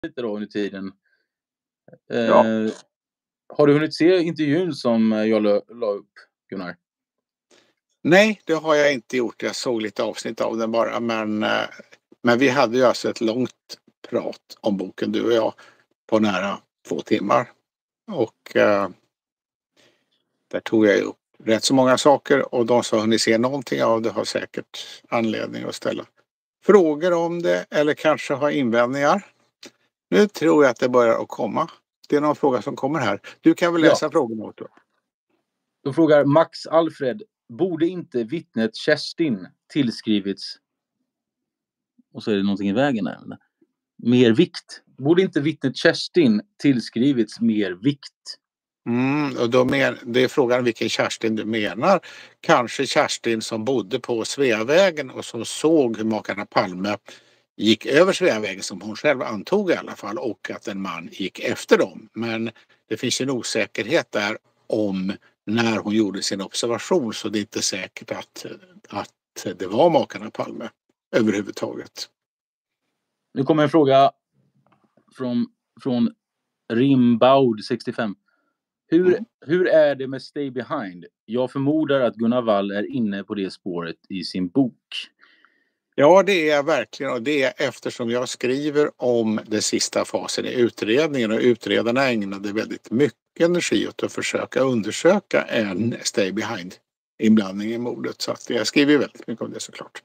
lite då under tiden. Ja. Har du hunnit se intervjun som jag la upp, Gunnar? Nej, det har jag inte gjort. Jag såg lite avsnitt av den bara. Men vi hade ju alltså ett långt prat om boken, du och jag, på nära 2 timmar. Och där tog jag upp rätt så många saker. Och de som har hunnit se någonting av det har säkert anledning att ställa frågor om det. Eller kanske ha invändningar. Nu tror jag att det börjar att komma. Det är någon fråga som kommer här. Du kan väl läsa frågorna åt då. Då frågar Max Alfred. Borde inte vittnet Kerstin tillskrivits? Och så är det någonting i vägen här. Mer vikt. Borde inte vittnet Kerstin tillskrivits mer vikt? Och det är frågan vilken Kerstin du menar. Kanske Kerstin som bodde på Sveavägen och som såg hur makarna Palme gick över Sveavägen, som hon själv antog i alla fall, och att en man gick efter dem. Men det finns en osäkerhet där om när hon gjorde sin observation, så det är inte säkert att det var makarna Palme överhuvudtaget. Nu kommer en fråga från Rimbaud 65. Hur är det med Stay Behind? Jag förmodar att Gunnar Wall är inne på det spåret i sin bok. Ja, det är jag verkligen, och det är eftersom jag skriver om den sista fasen i utredningen, och utredarna ägnade väldigt mycket energi åt att försöka undersöka en Stay Behind inblandning i mordet. Så att jag skriver väldigt mycket om det såklart.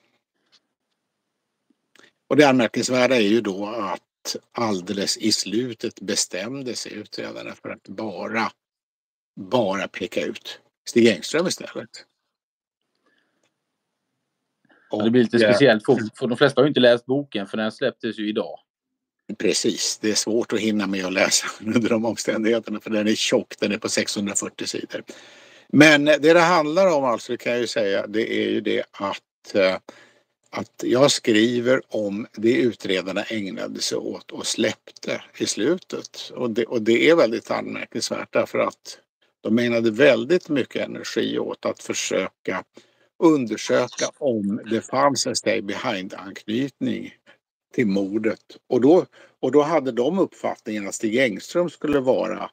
Och det anmärkningsvärda är ju då att alldeles i slutet bestämde sig utredarna för att bara peka ut Stig Engström istället. Och det blir lite speciellt för de flesta har ju inte läst boken, för den släpptes ju idag. Precis, det är svårt att hinna med att läsa under de omständigheterna, för den är tjock, den är på 640 sidor. Men det handlar om, alltså, det kan jag ju säga, det är ju det att jag skriver om det utredarna ägnade sig åt och släppte i slutet. Och det är väldigt anmärkningsvärt, därför att de ägnade väldigt mycket energi åt att försöka undersöka om det fanns en Stay Behind-anknytning till mordet. Och då hade de uppfattningen att Stig Engström skulle vara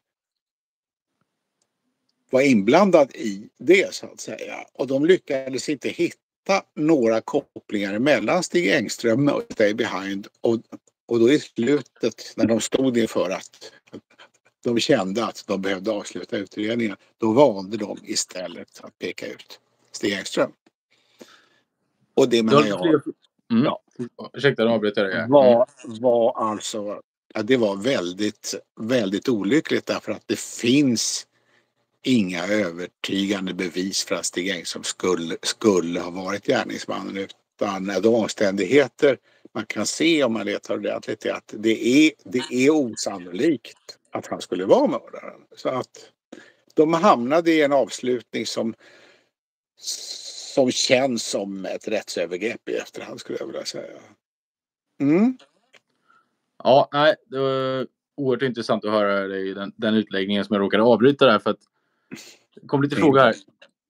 inblandad i det, så att säga. Och de lyckades inte hitta några kopplingar mellan Stig Engström och Stay Behind. Och då i slutet, när de stod inför att de kände att de behövde avsluta utredningen, då valde de istället att peka ut Stig Engström. Och det menar jag... Ja. Ursäkta, de avbryter det. Var alltså... Ja, det var väldigt, väldigt olyckligt, därför att det finns inga övertygande bevis för att Stig Engström skulle ha varit gärningsmannen, utan de omständigheter man kan se om man letar ordentligt är att det är osannolikt att han skulle vara mördaren. Så att de hamnade i en avslutning som känns som ett rättsövergrepp i efterhand, skulle jag vilja säga. Ja, nej, det var oerhört intressant att höra dig, den utläggningen som jag råkade avbryta där, för att det kom lite frågor här.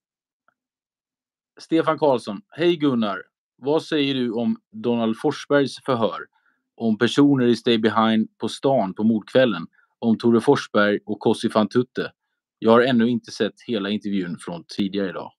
Stefan Karlsson. Hej Gunnar. Vad säger du om Donald Forsbergs förhör om personer i Stay Behind på stan på mordkvällen, om Tore Forsberg och Kossi van Tutte? Jag har ännu inte sett hela intervjun från tidigare idag.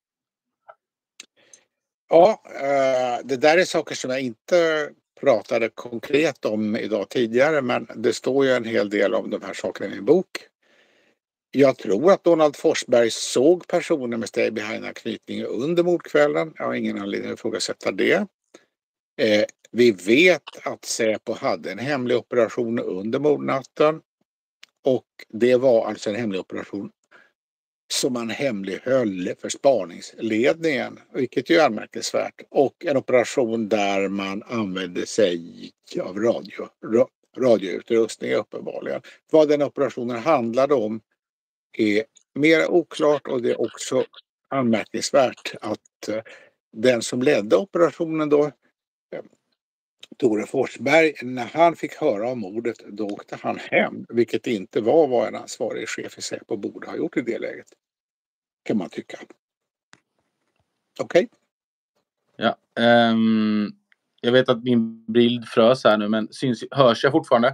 Ja, det där är saker som jag inte pratade konkret om idag tidigare, men det står ju en hel del om de här sakerna i min bok. Jag tror att Donald Forsberg såg personer med Stay Behind-anknytning under mordkvällen. Jag har ingen anledning att ifrågasätta det. Vi vet att Säpo hade en hemlig operation under mordnatten, och det var alltså en hemlig operation som man hemlighöll för spaningsledningen, vilket är anmärkningsvärt, och en operation där man använde sig av radioutrustning uppenbarligen. Vad den operationen handlade om är mer oklart, och det är också anmärkningsvärt att den som ledde operationen då, Tore Forsberg, när han fick höra om mordet, då åkte han hem, vilket inte var vad en ansvarig chef i Säpo borde ha gjort i det läget, kan man tycka. Okej? Ja, Jag vet att min bild frös här nu, men hörs jag fortfarande?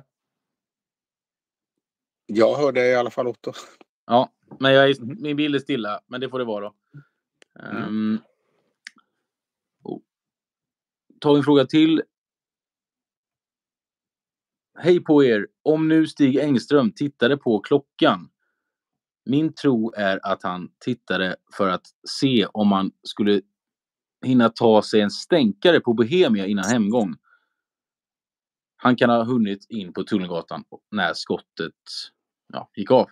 Jag hör det i alla fall, Otto. Ja, men min bild är stilla, men det får det vara då. Ta en fråga till. Hej på er. Om nu Stig Engström tittade på klockan. Min tro är att han tittade för att se om man skulle hinna ta sig en stänkare på Bohemia innan hemgång. Han kan ha hunnit in på Tunnelgatan när skottet gick av.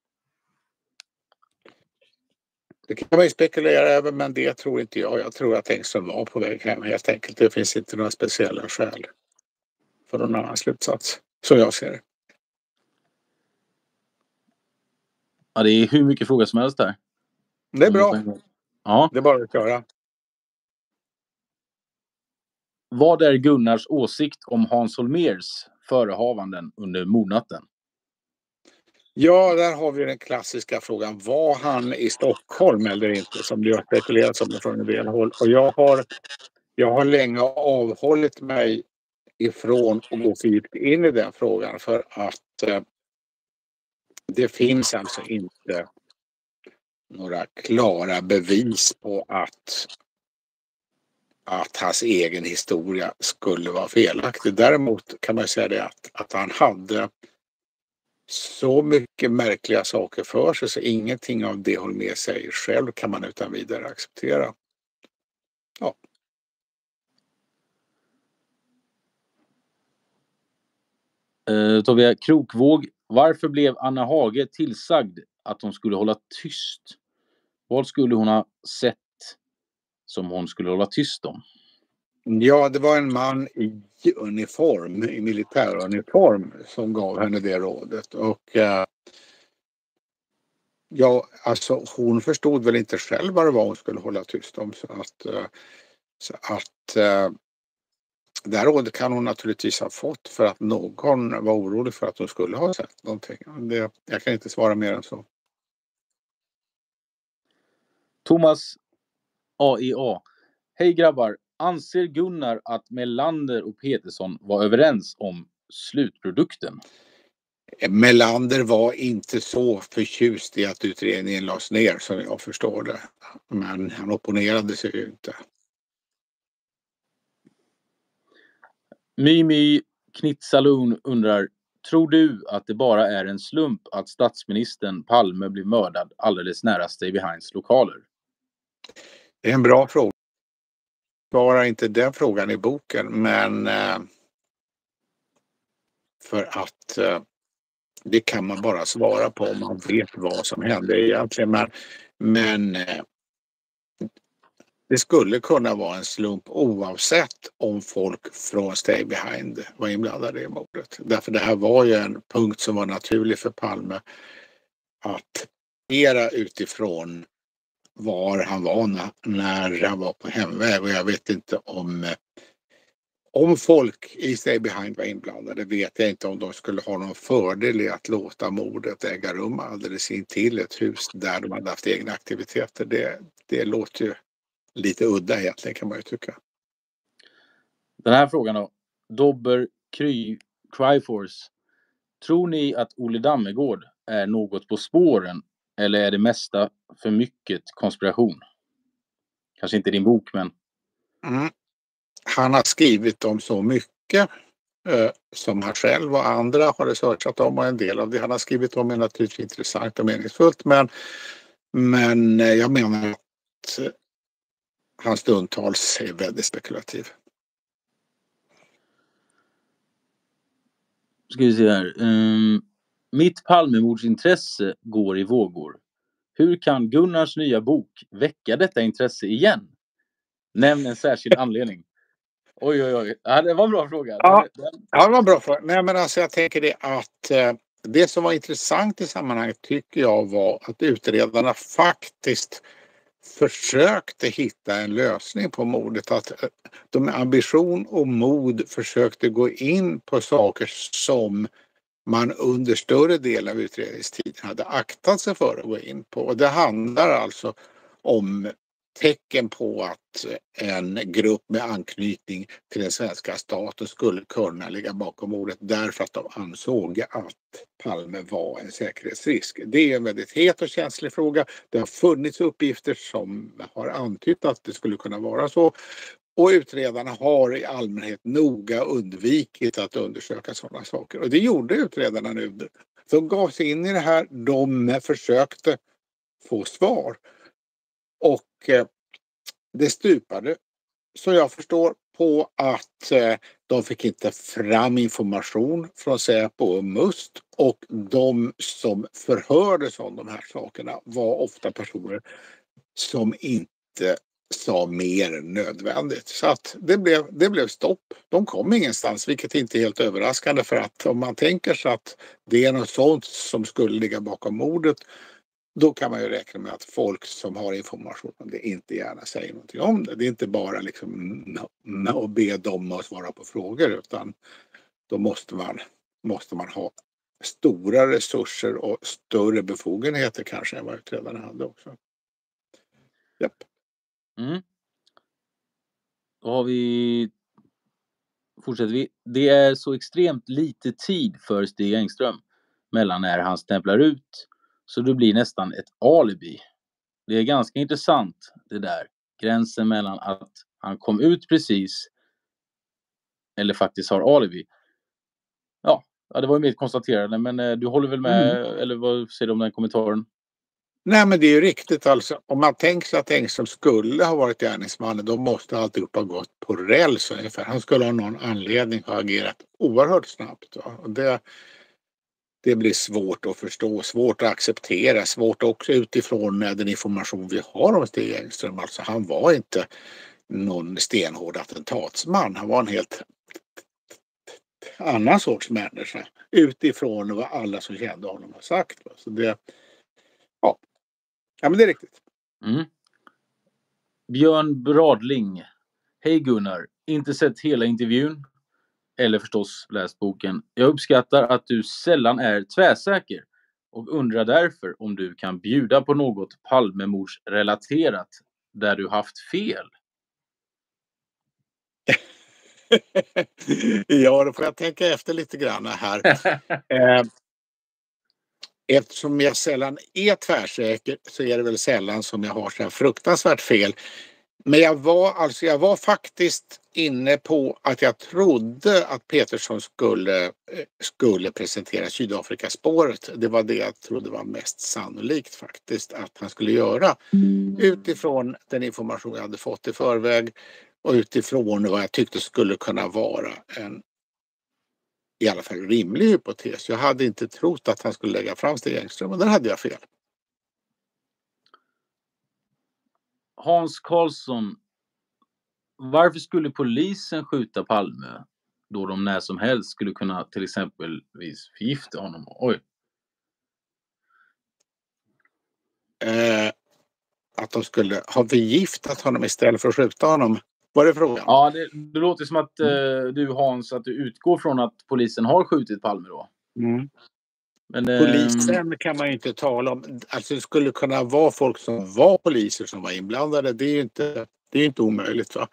Det kan man ju spekulera över, men det tror inte jag. Jag tror att Engström var på väg hem helt enkelt. Det finns inte några speciella skäl för någon annan slutsats, som jag ser det. Ja, det är hur mycket frågor som helst där. Det är bra. Ja. Det är bara att köra. Vad är Gunnars åsikt om Hans Holmérs förehavanden under mordnatten? Ja, där har vi den klassiska frågan. Var han i Stockholm eller inte? Som det har spekulerats om från en del håll. Och jag har länge avhållit mig ifrån att gå för djupt in i den frågan. För att det finns alltså inte några klara bevis på att hans egen historia skulle vara felaktig. Däremot kan man säga det att han hade så mycket märkliga saker för sig så ingenting av det Holmér säger själv kan man utan vidare acceptera. Ja. Tar vi Krokvåg. Varför blev Anna Hage tillsagd att hon skulle hålla tyst? Vad skulle hon ha sett som hon skulle hålla tyst om? Ja, det var en man i militäruniform som gav henne det rådet. Och alltså hon förstod väl inte själv vad det var hon skulle hålla tyst om. Så att det här rådet kan hon naturligtvis ha fått för att någon var orolig för att hon skulle ha sett någonting. Jag kan inte svara mer än så. Thomas AIA. Hej grabbar. Anser Gunnar att Melander och Petersson var överens om slutprodukten? Melander var inte så förtjust i att utredningen lades ner som jag förstår det. Men han opponerade sig ju inte. Mimi Knitsalun undrar, tror du att det bara är en slump att statsministern Palme blir mördad alldeles nära Stay Behinds lokaler? Det är en bra fråga. Jag svarar inte den frågan i boken, men för att det kan man bara svara på om man vet vad som hände egentligen. Men det skulle kunna vara en slump oavsett om folk från Stay Behind var inblandade i mordet. Därför det här var ju en punkt som var naturlig för Palme att agera utifrån var han var när han var på hemväg. Och jag vet inte om folk i Stay Behind var inblandade, vet jag inte om de skulle ha någon fördel i att låta mordet äga rum alldeles intill ett hus där de hade haft egna aktiviteter. Det låter ju lite udda egentligen, kan man ju tycka. Den här frågan då. Dobber Cryforce. Tror ni att Olle Dammegård är något på spåren eller är det mesta för mycket konspiration? Kanske inte din bok, men... Han har skrivit om så mycket som han själv och andra har researchat om, och en del av det han har skrivit om är naturligtvis intressant och meningsfullt, men jag menar att hans stundtals är väldigt spekulativ. Ska vi se här. Mitt Palmemordsintresse går i vågor. Hur kan Gunnars nya bok väcka detta intresse igen? Nämn en särskild anledning. Oj. Ja, det var en bra fråga. Ja, det var en bra fråga. Nej, men alltså jag tänker det att det som var intressant i sammanhanget tycker jag var att utredarna faktiskt försökte hitta en lösning på mordet. Att de med ambition och mod försökte gå in på saker som man under större del av utredningstiden hade aktat sig för att gå in på. Och det handlar alltså om tecken på att en grupp med anknytning till den svenska staten skulle kunna ligga bakom mordet därför att de ansåg att Palme var en säkerhetsrisk. Det är en väldigt het och känslig fråga. Det har funnits uppgifter som har antytt att det skulle kunna vara så. Och utredarna har i allmänhet noga undvikit att undersöka sådana saker. Och det gjorde utredarna nu. De gav sig in i det här. De försökte få svar. Och det stupade, så jag förstår, på att de fick inte fram information från Säpo och MUST. Och de som förhördes om de här sakerna var ofta personer som inte sa mer än nödvändigt. Så att det blev stopp. De kom ingenstans, vilket inte är helt överraskande, för att om man tänker sig att det är något sånt som skulle ligga bakom mordet, då kan man ju räkna med att folk som har information om det inte gärna säger någonting om det. Det är inte bara liksom att be dem att svara på frågor, utan då måste man ha stora resurser och större befogenheter kanske än vad utredarna hade också. Japp. Då fortsätter vi. Det är så extremt lite tid för Stig Engström mellan när han stämplar ut, så det blir nästan ett alibi. Det är ganska intressant det där. Gränsen mellan att han kom ut precis eller faktiskt har alibi. Ja, det var ju mer ett konstaterande, men du håller väl med, eller vad säger du om den kommentaren? Nej, men det är ju riktigt alltså. Om man tänker sig att Engström skulle ha varit gärningsmannen, då måste alltihop ha gått på räls ungefär. Han skulle ha någon anledning ha agerat oerhört snabbt. Och det blir svårt att förstå, svårt att acceptera, svårt också utifrån den information vi har om Stig Engström. Alltså han var inte någon stenhård attentatsman. Han var en helt annan sorts människa utifrån vad alla som kände honom har sagt. Så det, ja men det är riktigt. Björn Bradling. Hej Gunnar, inte sett hela intervjun eller förstås läst boken. Jag uppskattar att du sällan är tvärsäker och undrar därför om du kan bjuda på något Palmemordsrelaterat där du haft fel. Ja, då får jag tänka efter lite grann här. Eftersom jag sällan är tvärsäker så är det väl sällan som jag har så här fruktansvärt fel. Men jag var faktiskt inne på att jag trodde att Peterson skulle presentera Sydafrikaspåret. Det var det jag trodde var mest sannolikt faktiskt att han skulle göra. Utifrån den information jag hade fått i förväg och utifrån vad jag tyckte skulle kunna vara en i alla fall rimlig hypotes. Jag hade inte trott att han skulle lägga fram Stig Engström, och där hade jag fel. Hans Karlsson. Varför skulle polisen skjuta Palme då de när som helst skulle kunna till exempelvis förgifta honom? Oj. Att de skulle ha förgiftat honom istället för att skjuta honom. Var det frågan? Ja, det låter som att du Hans, att du utgår från att polisen har skjutit Palme då. Men, polisen kan man ju inte tala om. Alltså det skulle kunna vara folk som var poliser som var inblandade. Det är inte omöjligt. Va?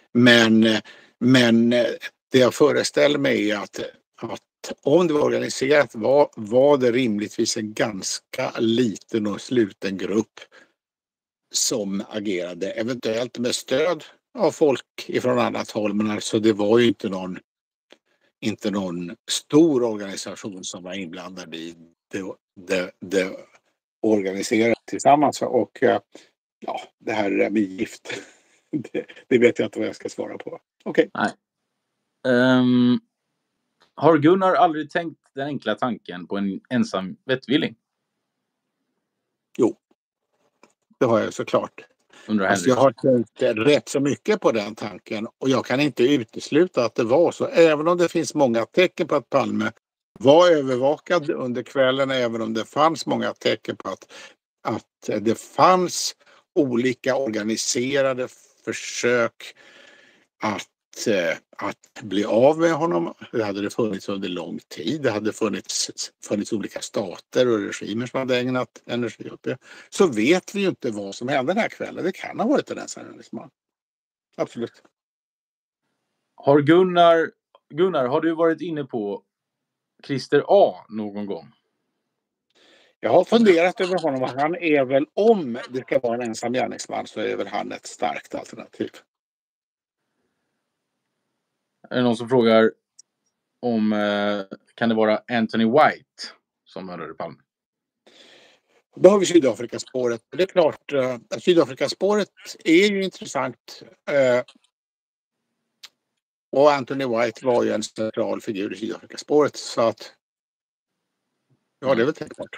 Men det jag föreställer mig är att om det var organiserat var det rimligtvis en ganska liten och sluten grupp som agerade, eventuellt med stöd av folk ifrån annat håll, men alltså det var ju inte någon stor organisation som var inblandad i det organiserat tillsammans. Och ja, det här med gift, det vet jag inte vad jag ska svara på. Okej. Nej. Har Gunnar aldrig tänkt den enkla tanken på en ensam vettvilling? Jo, det har jag såklart. Alltså jag har tänkt rätt så mycket på den tanken, och jag kan inte utesluta att det var så. Även om det finns många tecken på att Palme var övervakad under kvällen, även om det fanns många tecken på att det fanns olika organiserade försök att att bli av med honom. Det hade det funnits under lång tid. Det hade funnits olika stater och regimer som hade ägnat energi åt det. Så vet vi ju inte vad som hände den här kvällen. Det kan ha varit en ensam. Absolut. Har Gunnar, har du varit inne på Christer A någon gång? Jag har funderat över honom och han är väl, om det ska vara en ensam gärningsman, så är väl han ett starkt alternativ. Är det någon som frågar om kan det vara Anthony White som mördade Palme? Då har vi Sydafrikaspåret. Det är klart att Sydafrikaspåret är ju intressant. Och Anthony White var ju en central figur i Sydafrikaspåret. Så att ja, det är väl tänkbart.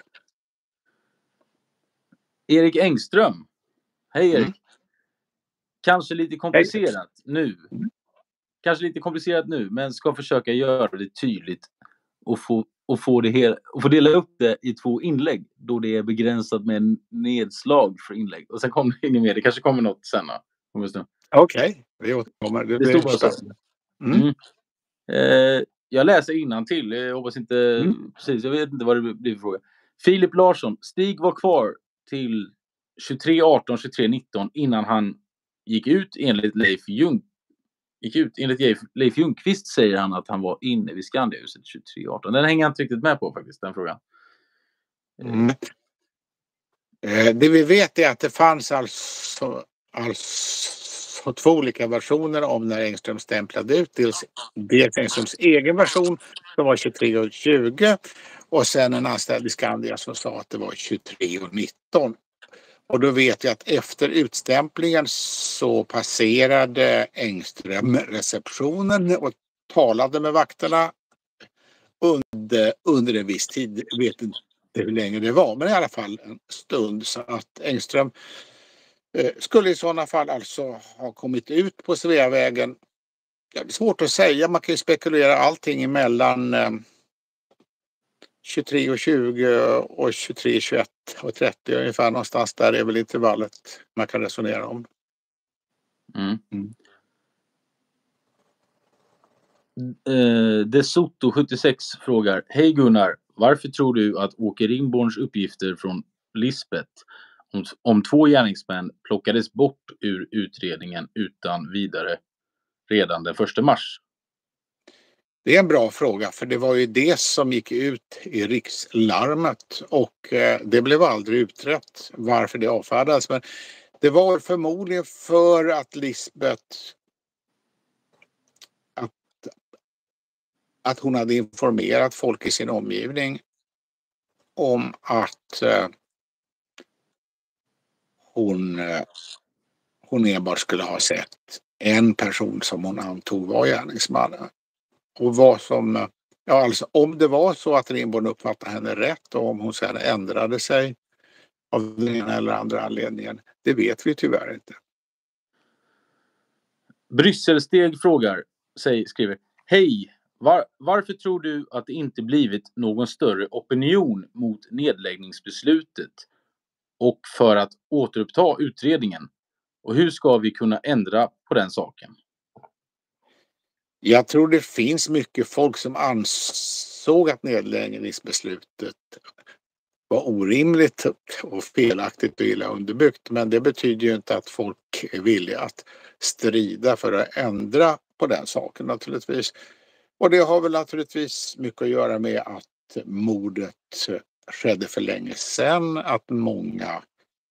Erik Engström. Hej Erik. Kanske lite komplicerat nu. Kanske lite komplicerat nu, men ska försöka göra det tydligt och få dela upp det i 2 inlägg då det är begränsat med nedslag för inlägg. Och sen kommer det inget mer. Det kanske kommer något sen då. Okej, vi återkommer. Det står bara så. Jag läser innantill. Jag hoppas inte precis. Jag vet inte vad det blir för fråga. Filip Larsson. Stig var kvar till 23:18, 23:19 innan han gick ut enligt Leif Ljungqvist säger han att han var inne vid Skandiahuset 23:18. Den hänger jag inte riktigt med på faktiskt, den frågan. Det vi vet är att det fanns alltså 2 olika versioner om när Engström stämplade ut. Dels Engströms egen version som var 23:20 och sen en anställd i Skandia som sa att det var 23:19. Och då vet jag att efter utstämplingen så passerade Engström receptionen och talade med vakterna under en viss tid. Jag vet inte hur länge det var, men i alla fall en stund. Så att Engström skulle i sådana fall alltså ha kommit ut på Sveavägen. Ja, det är svårt att säga, man kan ju spekulera allting emellan 23:20 och 23:21 och 30 ungefär någonstans där är väl intervallet man kan resonera om. DeSoto 76 frågar: Hej Gunnar, varför tror du att Åke Ringborns uppgifter från Lisbeth om 2 gärningsmän plockades bort ur utredningen utan vidare redan den 1 mars? Det är en bra fråga, för det var ju det som gick ut i rikslarmet och det blev aldrig utrett varför det avfärdades. Men det var förmodligen för att Lisbeth att hon hade informerat folk i sin omgivning om att hon enbart skulle ha sett en person som hon antog var gärningsmannen. Och vad som, ja alltså om det var så att Ringborn uppfattade henne rätt och om hon sedan ändrade sig av den ena eller andra anledningen, det vet vi tyvärr inte. Brysselsteg skriver: Hej, varför tror du att det inte blivit någon större opinion mot nedläggningsbeslutet och för att återuppta utredningen? Och hur ska vi kunna ändra på den saken? Jag tror det finns mycket folk som ansåg att nedläggningsbeslutet var orimligt och felaktigt och illa underbyggt. Men det betyder ju inte att folk är villiga att strida för att ändra på den saken naturligtvis. Och det har väl naturligtvis mycket att göra med att mordet skedde för länge sedan. Att många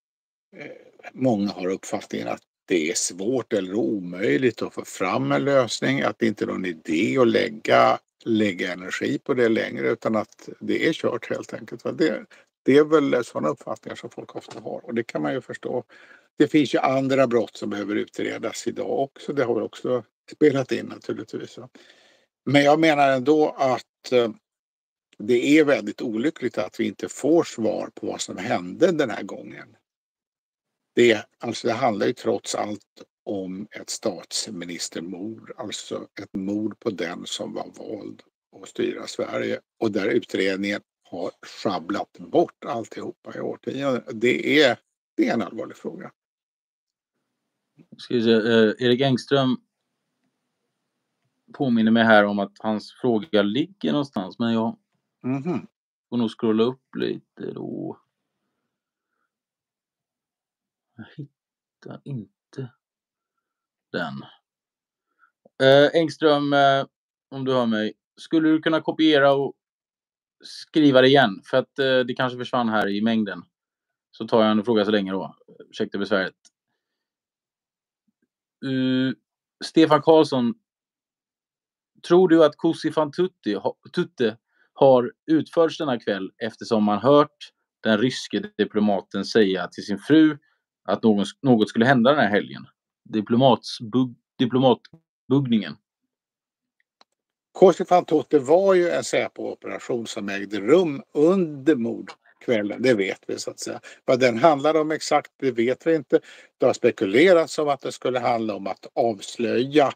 har uppfattningen att det är svårt eller omöjligt att få fram en lösning. Att det inte är någon idé att lägga energi på det längre utan att det är kört helt enkelt. Det är väl sådana uppfattningar som folk ofta har och det kan man ju förstå. Det finns ju andra brott som behöver utredas idag också. Det har väl också spelat in naturligtvis. Men jag menar ändå att det är väldigt olyckligt att vi inte får svar på vad som hände den här gången. Det handlar ju trots allt om ett statsministermord, alltså ett mord på den som var vald att styra Sverige och där utredningen har schabblat bort alltihopa i årtionden. Det är en allvarlig fråga. Erik Engström påminner mig här om att hans fråga ligger någonstans, men jag får nog scrolla upp lite då. Jag hittar inte den. Engström, om du hör mig, skulle du kunna kopiera och skriva det igen? För att det kanske försvann här i mängden. Så tar jag en fråga så länge då. Ursäkta besväret. Stefan Karlsson, tror du att Kossi van Tutte har utförts denna kväll eftersom man hört den ryske diplomaten säga till sin fru att något skulle hända den här helgen? Diplomatbuggningen. Kossi van Tutte var ju en Säpo-operation som ägde rum under mordkvällen, det vet vi så att säga. Vad den handlade om exakt, det vet vi inte. Det har spekulerats om att det skulle handla om att avslöja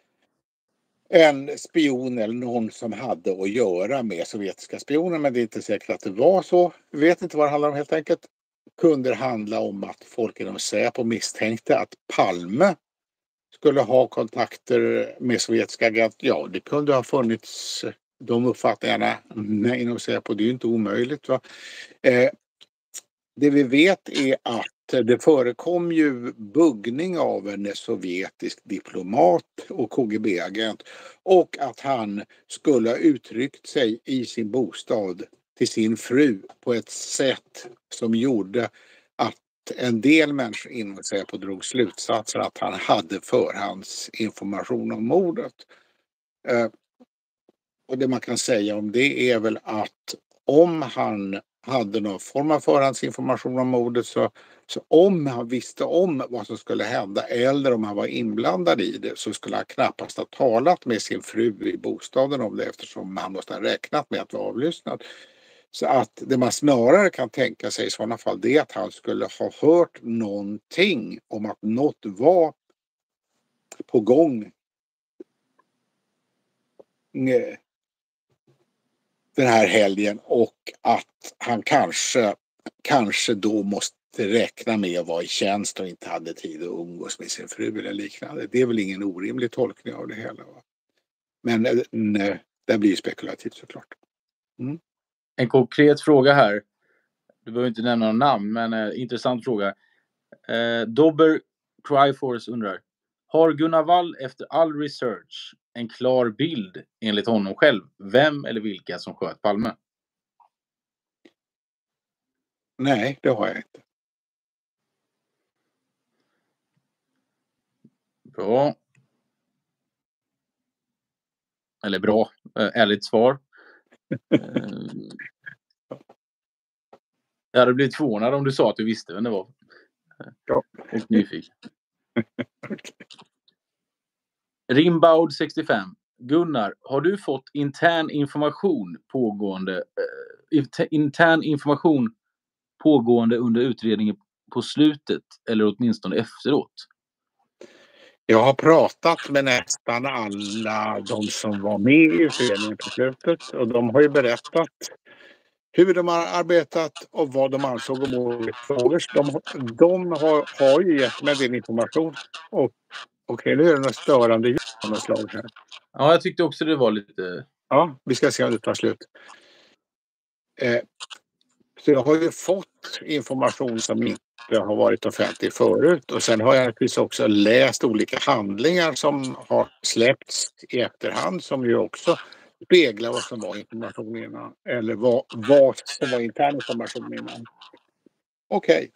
en spion eller någon som hade att göra med sovjetiska spioner, men det är inte säkert att det var så. Vi vet inte vad det handlar om helt enkelt. Kunde det handla om att folk inom Säpo misstänkte att Palme skulle ha kontakter med sovjetiska agenter? Ja, det kunde ha funnits de uppfattningarna inom Säpo. Det är ju inte omöjligt. Va? Det vi vet är att det förekom ju buggning av en sovjetisk diplomat och KGB-agent och att han skulle ha uttryckt sig i sin bostad till sin fru på ett sätt som gjorde att en del människor inom Säpo drog slutsatser att han hade förhandsinformation om mordet. Och det man kan säga om det är väl att om han hade någon form av förhandsinformation om mordet så om han visste om vad som skulle hända eller om han var inblandad i det så skulle han knappast ha talat med sin fru i bostaden om det eftersom han måste ha räknat med att vara avlyssnad. Så att det man snarare kan tänka sig i sådana fall det är att han skulle ha hört någonting om att något var på gång den här helgen och att han kanske då måste räkna med att vara i tjänst och inte hade tid att umgås med sin fru eller liknande. Det är väl ingen orimlig tolkning av det hela. Va? Men det blir ju spekulativt såklart. En konkret fråga här. Du behöver inte nämna någon namn, men intressant fråga. Dobber Cryforce undrar. Har Gunnar Wall efter all research en klar bild enligt honom själv vem eller vilka som sköt Palme? Nej, det har jag inte. Bra. Eller bra. Ärligt svar. Jag hade blivit förvånad om du sa att du visste vem det var. Ja. Och nyfiken. Rimbaud 65. Gunnar, har du fått intern information pågående under utredningen på slutet eller åtminstone efteråt? Jag har pratat med nästan alla de som var med i utredningen på slutet och de har ju berättat hur de har arbetat och vad de ansåg om olika frågor. De har ju gett mig den information. Okej, nu är det något störande ljud av något slag här. Ja, jag tyckte också det var lite... Ja, vi ska se om det tar slut. Så jag har ju fått information som inte har varit offentlig förut och sen har jag naturligtvis också läst olika handlingar som har släppts i efterhand som ju också speglar vad som var information innan eller vad som var intern information innan. Okej.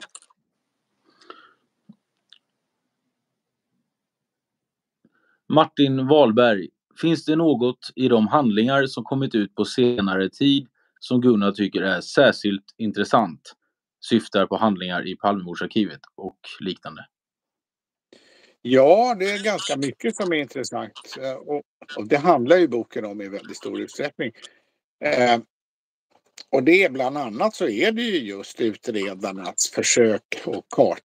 Martin Wahlberg, finns det något i de handlingar som kommit ut på senare tid som Gunnar tycker är särskilt intressant? Syftar på handlingar i Palmemordsarkivet och liknande. Ja, det är ganska mycket som är intressant och det handlar ju boken om i väldigt stor utsträckning. Och det är bland annat så är det ju just utredarnas försök att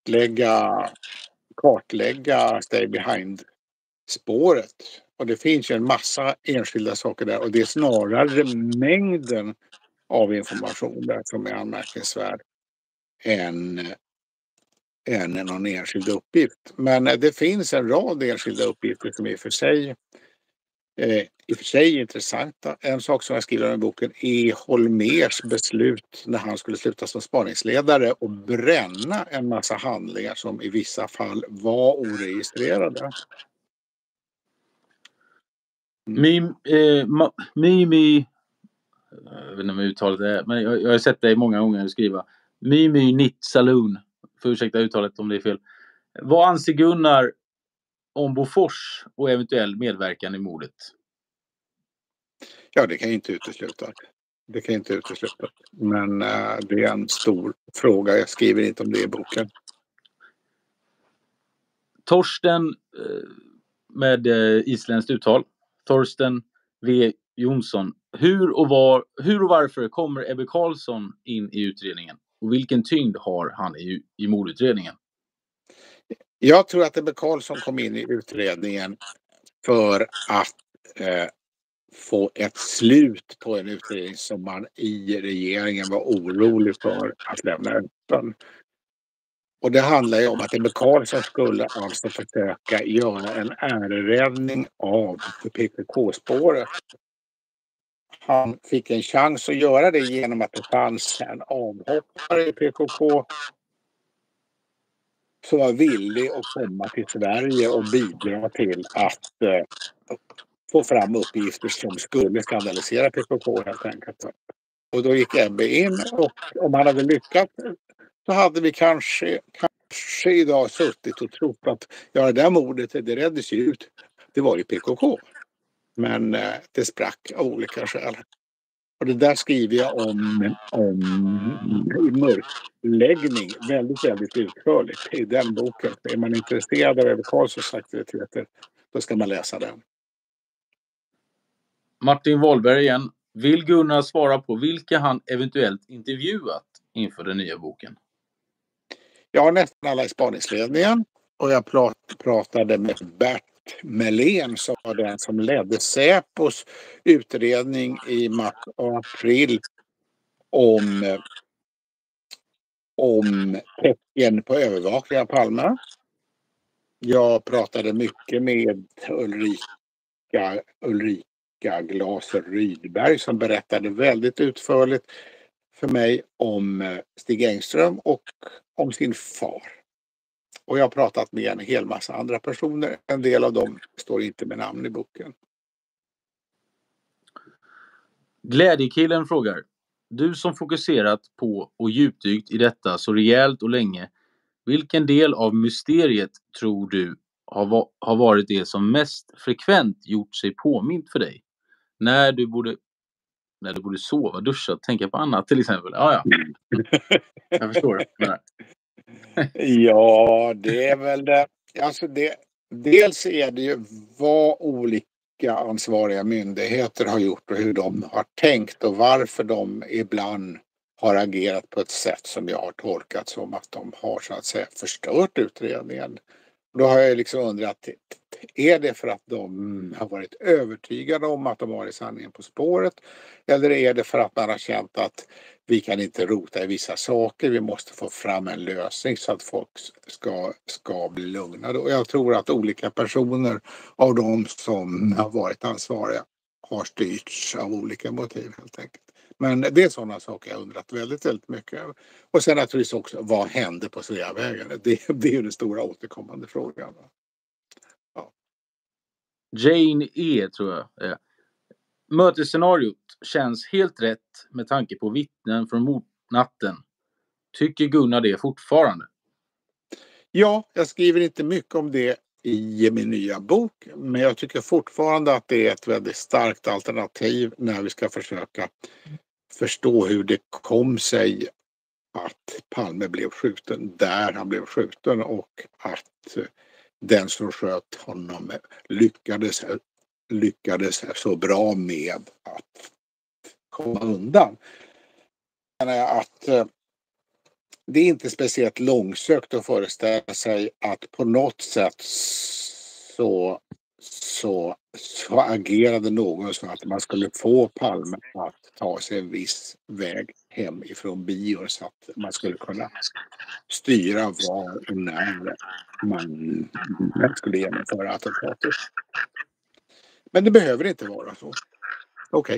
kartlägga Stay Behind-spåret. Och det finns ju en massa enskilda saker där och det är snarare mängden av information där som är anmärkningsvärd än någon enskild uppgift. Men det finns en rad enskilda uppgifter som i och för sig I och för sig intressant. En sak som jag skriver i boken är Holmérs beslut när han skulle sluta som spaningsledare och bränna en massa handlingar som i vissa fall var oregistrerade. Mimi, jag vet inte om uttalet är, men jag har sett dig många gånger skriva Mimi Nitt Saloon, för ursäkta uttalet om det är fel. Vad anser Gunnar om Bofors och eventuell medverkan i mordet? Ja, det kan jag inte utesluta. Men det är en stor fråga. Jag skriver inte om det i boken. Torsten med isländskt uttal. Torsten V. Jonsson. Hur och varför kommer Ebbe Carlsson in i utredningen? Och vilken tyngd har han i mordutredningen? Jag tror att Ebbe Carlsson kom in i utredningen för att få ett slut på en utredning som man i regeringen var orolig för att lämna öppen. Och det handlar ju om att Ebbe Carlsson skulle alltså försöka göra en äreräddning av PKK-spåret. Han fick en chans att göra det genom att det fanns en avhoppare i PKK som var villig att komma till Sverige och bidra till att få fram uppgifter som skulle skandalisera PKK helt enkelt. Och då gick Ebbe in och om han hade lyckats så hade vi kanske idag suttit och trott att det där mordet, det reddes ju ut. Det var ju PKK. Men det sprack av olika skäl. Och det där skriver jag om i mörkläggning väldigt, väldigt utförligt i den boken. Är man intresserad av Ebbe Carlssons aktiviteter, då ska man läsa den. Martin Wahlberg igen. Vill Gunnar svara på vilka han eventuellt intervjuat inför den nya boken? Jag har nästan alla i spaningsledningen och jag pratade med Bert Melén som var den som ledde Säpos utredning i mars och april om tecken på övervakning av Palme. Jag pratade mycket med Ulrika Glaser Rydberg som berättade väldigt utförligt för mig om Stig Engström och om sin far. Och jag har pratat med en hel massa andra personer. En del av dem står inte med namn i boken. Glädjekillen frågar. Du som fokuserat på och djupdykt i detta så rejält och länge. Vilken del av mysteriet tror du har varit det som mest frekvent gjort sig påmint för dig? När du borde sova, duscha, tänka på annat till exempel. Ja. Jag förstår. Ja, det är väl det. Alltså dels är det ju vad olika ansvariga myndigheter har gjort och hur de har tänkt och varför de ibland har agerat på ett sätt som jag har tolkat som att de har så att säga förstört utredningen. Då har jag liksom undrat, är det för att de har varit övertygade om att de har i sanningen på spåret? Eller är det för att man har känt att vi kan inte rota i vissa saker, vi måste få fram en lösning så att folk ska bli lugnade. Och jag tror att olika personer av de som har varit ansvariga har styrts av olika motiv helt enkelt. Men det är sådana saker jag undrat väldigt, väldigt mycket över. Och sen naturligtvis också, vad hände på Sveavägen? Det är ju den stora återkommande frågan. Ja. Jane E tror jag. Mötesscenariot känns helt rätt med tanke på vittnen från mordnatten. Tycker Gunnar det fortfarande? Ja, jag skriver inte mycket om det i min nya bok. Men jag tycker fortfarande att det är ett väldigt starkt alternativ när vi ska försöka förstå hur det kom sig att Palme blev skjuten där han blev skjuten och att den som sköt honom lyckades så bra med att komma undan. Att det är inte speciellt långsökt att föreställa sig att på något sätt så agerade någon så att man skulle få Palme att ta sig en viss väg hem ifrån bion så att man skulle kunna styra var och när man skulle genomföra attentatet. Men det behöver inte vara så. Okej.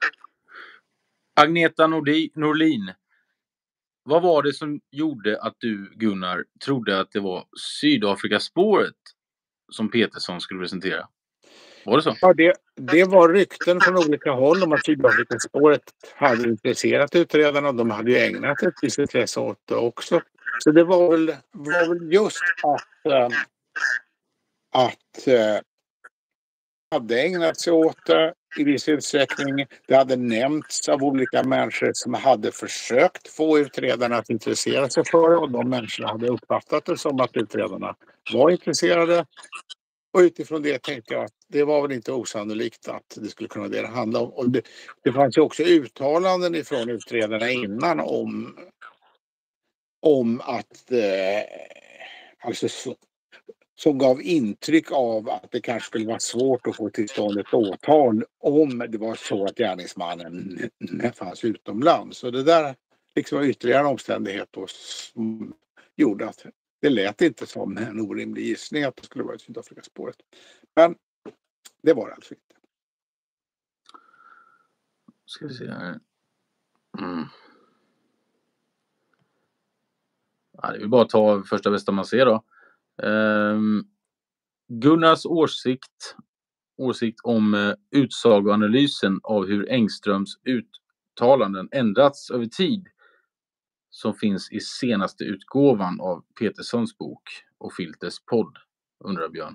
Agneta Norlin. Vad var det som gjorde att du, Gunnar, trodde att det var Sydafrikaspåret som Peterson skulle presentera? Var det så? Ja, det var rykten från olika håll om att Sydafrikaspåret hade intresserat utredarna och de hade ju ägnat ett visst intresse åt det också. Så det var väl just att hade ägnat sig åt det i viss utsträckning. Det hade nämnts av olika människor som hade försökt få utredarna att intressera sig för det och de människorna hade uppfattat det som att utredarna var intresserade. Och utifrån det tänkte jag att det var väl inte osannolikt att det skulle kunna vara det handla om. Och det fanns ju också uttalanden ifrån utredarna innan om att alltså som gav intryck av att det kanske skulle vara svårt att få till stånd ett åtal om det var så att gärningsmannen fanns utomlands. Så det där liksom var ytterligare en omständighet som gjorde att det lät inte som en orimlig gissning att det skulle vara Sydafrikaspåret. Men det var det alltså inte. Ska vi se här. Ja, det vill bara ta första bästa man ser då. Gunnars åsikt om utsagoanalysen av hur Engströms uttalanden ändrats över tid som finns i senaste utgåvan av Petersons bok och Filters podd, undrar Björn.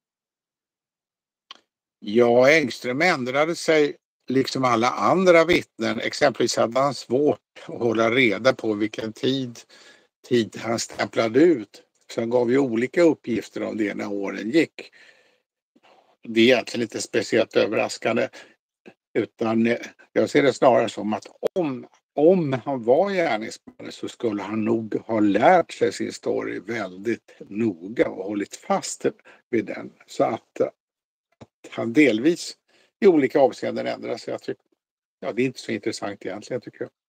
Ja, Engström ändrade sig liksom alla andra vittnen. Exempelvis hade han svårt att hålla reda på vilken tid han stämplade ut. Så han gav ju olika uppgifter om det när åren gick. Det är egentligen inte speciellt överraskande. Utan jag ser det snarare som att om han var gärningsman så skulle han nog ha lärt sig sin story väldigt noga och hållit fast vid den. Så att han delvis i olika avseenden ändrar sig. Jag tycker, ja, det är inte så intressant egentligen tycker jag.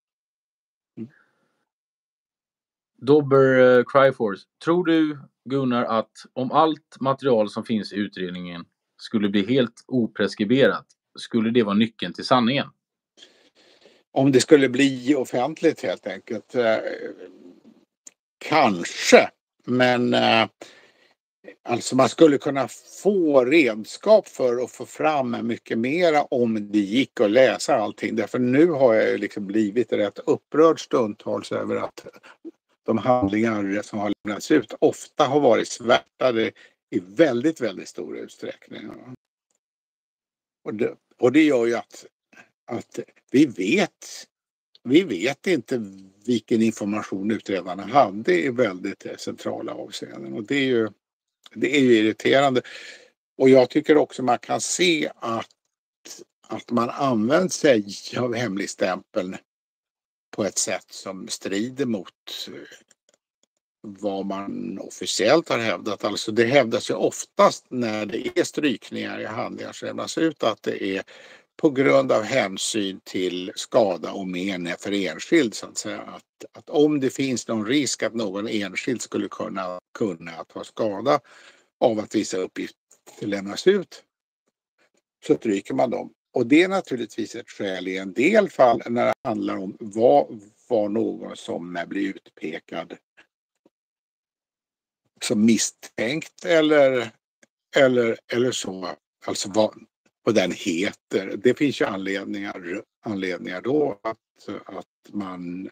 Dobber Cryforce. Tror du, Gunnar, att om allt material som finns i utredningen skulle bli helt opreskriberat, skulle det vara nyckeln till sanningen? Om det skulle bli offentligt helt enkelt. Kanske. Men alltså man skulle kunna få redskap för att få fram mycket mera om det gick att läsa allting. Därför nu har jag liksom blivit rätt upprörd stundtals över att de handlingar som har lämnats ut ofta har varit svärtade i väldigt, väldigt stor utsträckning. Och det gör ju att vi vet inte vilken information utredarna hade i väldigt centrala avseenden. Och det är ju irriterande. Och jag tycker också man kan se att man använder sig av hemligstämpeln på ett sätt som strider mot vad man officiellt har hävdat. Alltså det hävdas ju oftast när det är strykningar i handlingar som lämnas ut att det är på grund av hänsyn till skada och men för enskild så att säga. Att om det finns någon risk att någon enskild skulle kunna ta skada av att vissa uppgifter lämnas ut så stryker man dem. Och det är naturligtvis ett skäl i en del fall när det handlar om vad någon som blir utpekad som misstänkt eller så. Alltså vad den heter. Det finns ju anledningar då att man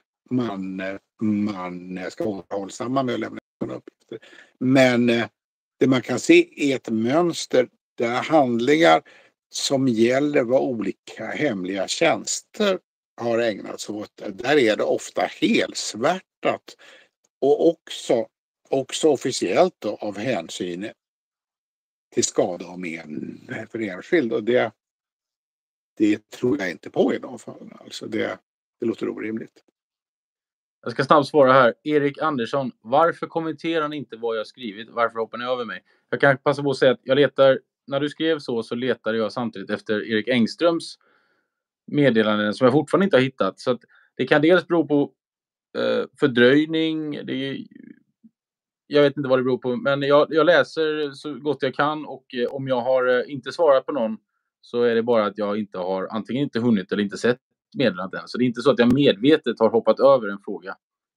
ska vara återhållsamma med att lämna sådana uppgifter. Men det man kan se är ett mönster där handlingar som gäller vad olika hemliga tjänster har ägnats åt. Där är det ofta helsvärtat och också officiellt då, av hänsyn till skada och men för enskild. Och det tror jag inte på i de fallen. Alltså det låter orimligt. Jag ska snabbt svara här. Erik Andersson, varför kommenterar ni inte vad jag skrivit? Varför hoppar ni över mig? Jag kan passa på att säga att jag letar, när du skrev så letade jag samtidigt efter Erik Engströms meddelanden som jag fortfarande inte har hittat. Så att det kan dels bero på fördröjning. Jag vet inte vad det beror på, men jag läser så gott jag kan, och om jag har inte svarat på någon, så är det bara att jag inte har antingen inte hunnit eller inte sett meddelandet än. Så det är inte så att jag medvetet har hoppat över en fråga.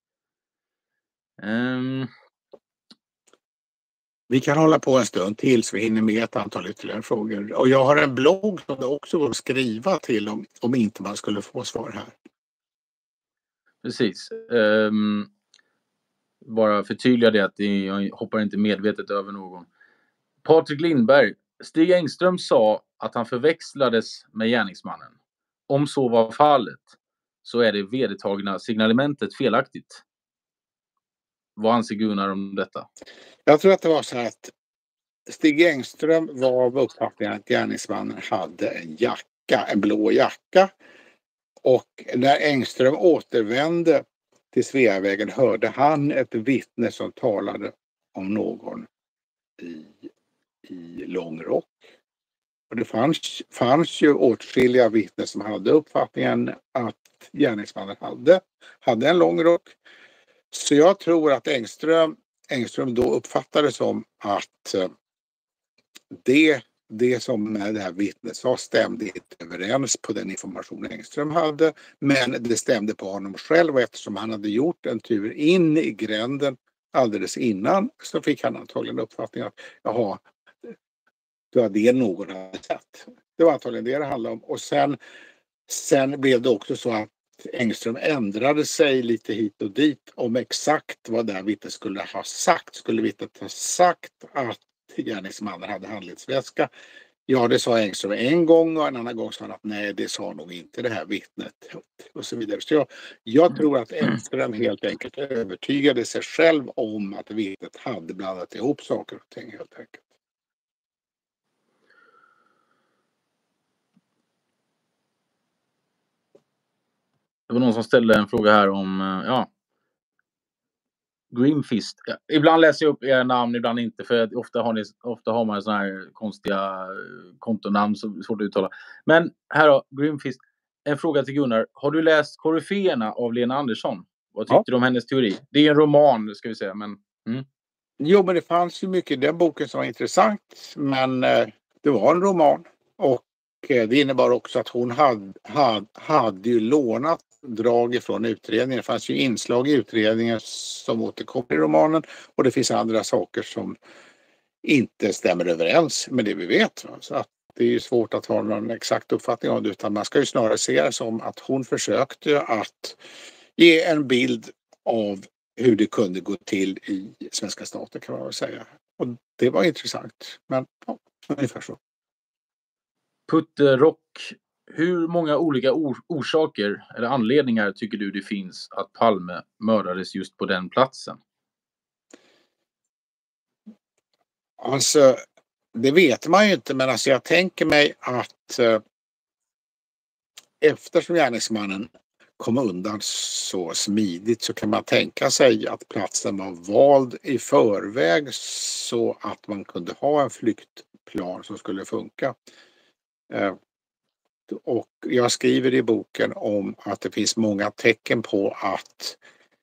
Vi kan hålla på en stund tills vi hinner med ett antal ytterligare frågor. Och jag har en blogg som det också går att skriva till om inte man skulle få svar här. Precis. Bara förtydliga det att jag hoppar inte medvetet över någon. Patrik Lindberg. Stig Engström sa att han förväxlades med gärningsmannen. Om så var fallet, så är det vedertagna signalementet felaktigt. Vad anser Gunnar om detta? Jag tror att det var så att Stig Engström var av uppfattningen att gärningsmannen hade en blå jacka. Och när Engström återvände till Sveavägen hörde han ett vittne som talade om någon i lång rock. Och det fanns ju åtskilliga vittnen som hade uppfattningen att gärningsmannen hade en lång rock. Så jag tror att Engström då uppfattade som att det som det här vittnet sa stämde inte överens på den information Engström hade, men det stämde på honom själv, och eftersom han hade gjort en tur in i gränden alldeles innan, så fick han antagligen uppfattningen att jaha, det var det någon hade sett. Det var antagligen det handlade om. Och sen blev det också så att Engström ändrade sig lite hit och dit om exakt vad det här vittnet skulle ha sagt. Skulle vittnet ha sagt att gärningsmannen hade handledsväska? Ja, det sa Engström en gång, och en annan gång sa han att nej, det sa nog inte det här vittnet, och så vidare. Så jag tror att Engström helt enkelt övertygade sig själv om att vittnet hade blandat ihop saker och ting helt enkelt. Det var någon som ställde en fråga här om Grimfist. Ja, ibland läser jag upp era namn, ibland inte, för att ofta har man såna här konstiga kontonamn som är svårt att uttala. Men här då, Grimfist. En fråga till Gunnar. Har du läst Koryféerna av Lena Andersson? Vad tyckte du om hennes teori? Det är en roman, ska vi säga, men... Jo, men det fanns ju mycket i den boken som var intressant, men det var en roman, och det innebar också att hon hade ju lånat drag ifrån utredningen. Det fanns ju inslag i utredningen som återkom i romanen, och det finns andra saker som inte stämmer överens med det vi vet. Så att det är ju svårt att ha någon exakt uppfattning om det, utan man ska ju snarare se det som att hon försökte att ge en bild av hur det kunde gå till i svenska staten, kan man väl säga. Och det var intressant, men ja, ungefär så. Putte Rock. Hur många olika orsaker eller anledningar tycker du det finns att Palme mördades just på den platsen? Alltså, det vet man ju inte, men alltså jag tänker mig att eftersom gärningsmannen kom undan så smidigt, så kan man tänka sig att platsen var vald i förväg så att man kunde ha en flyktplan som skulle funka. Och jag skriver i boken om att det finns många tecken på att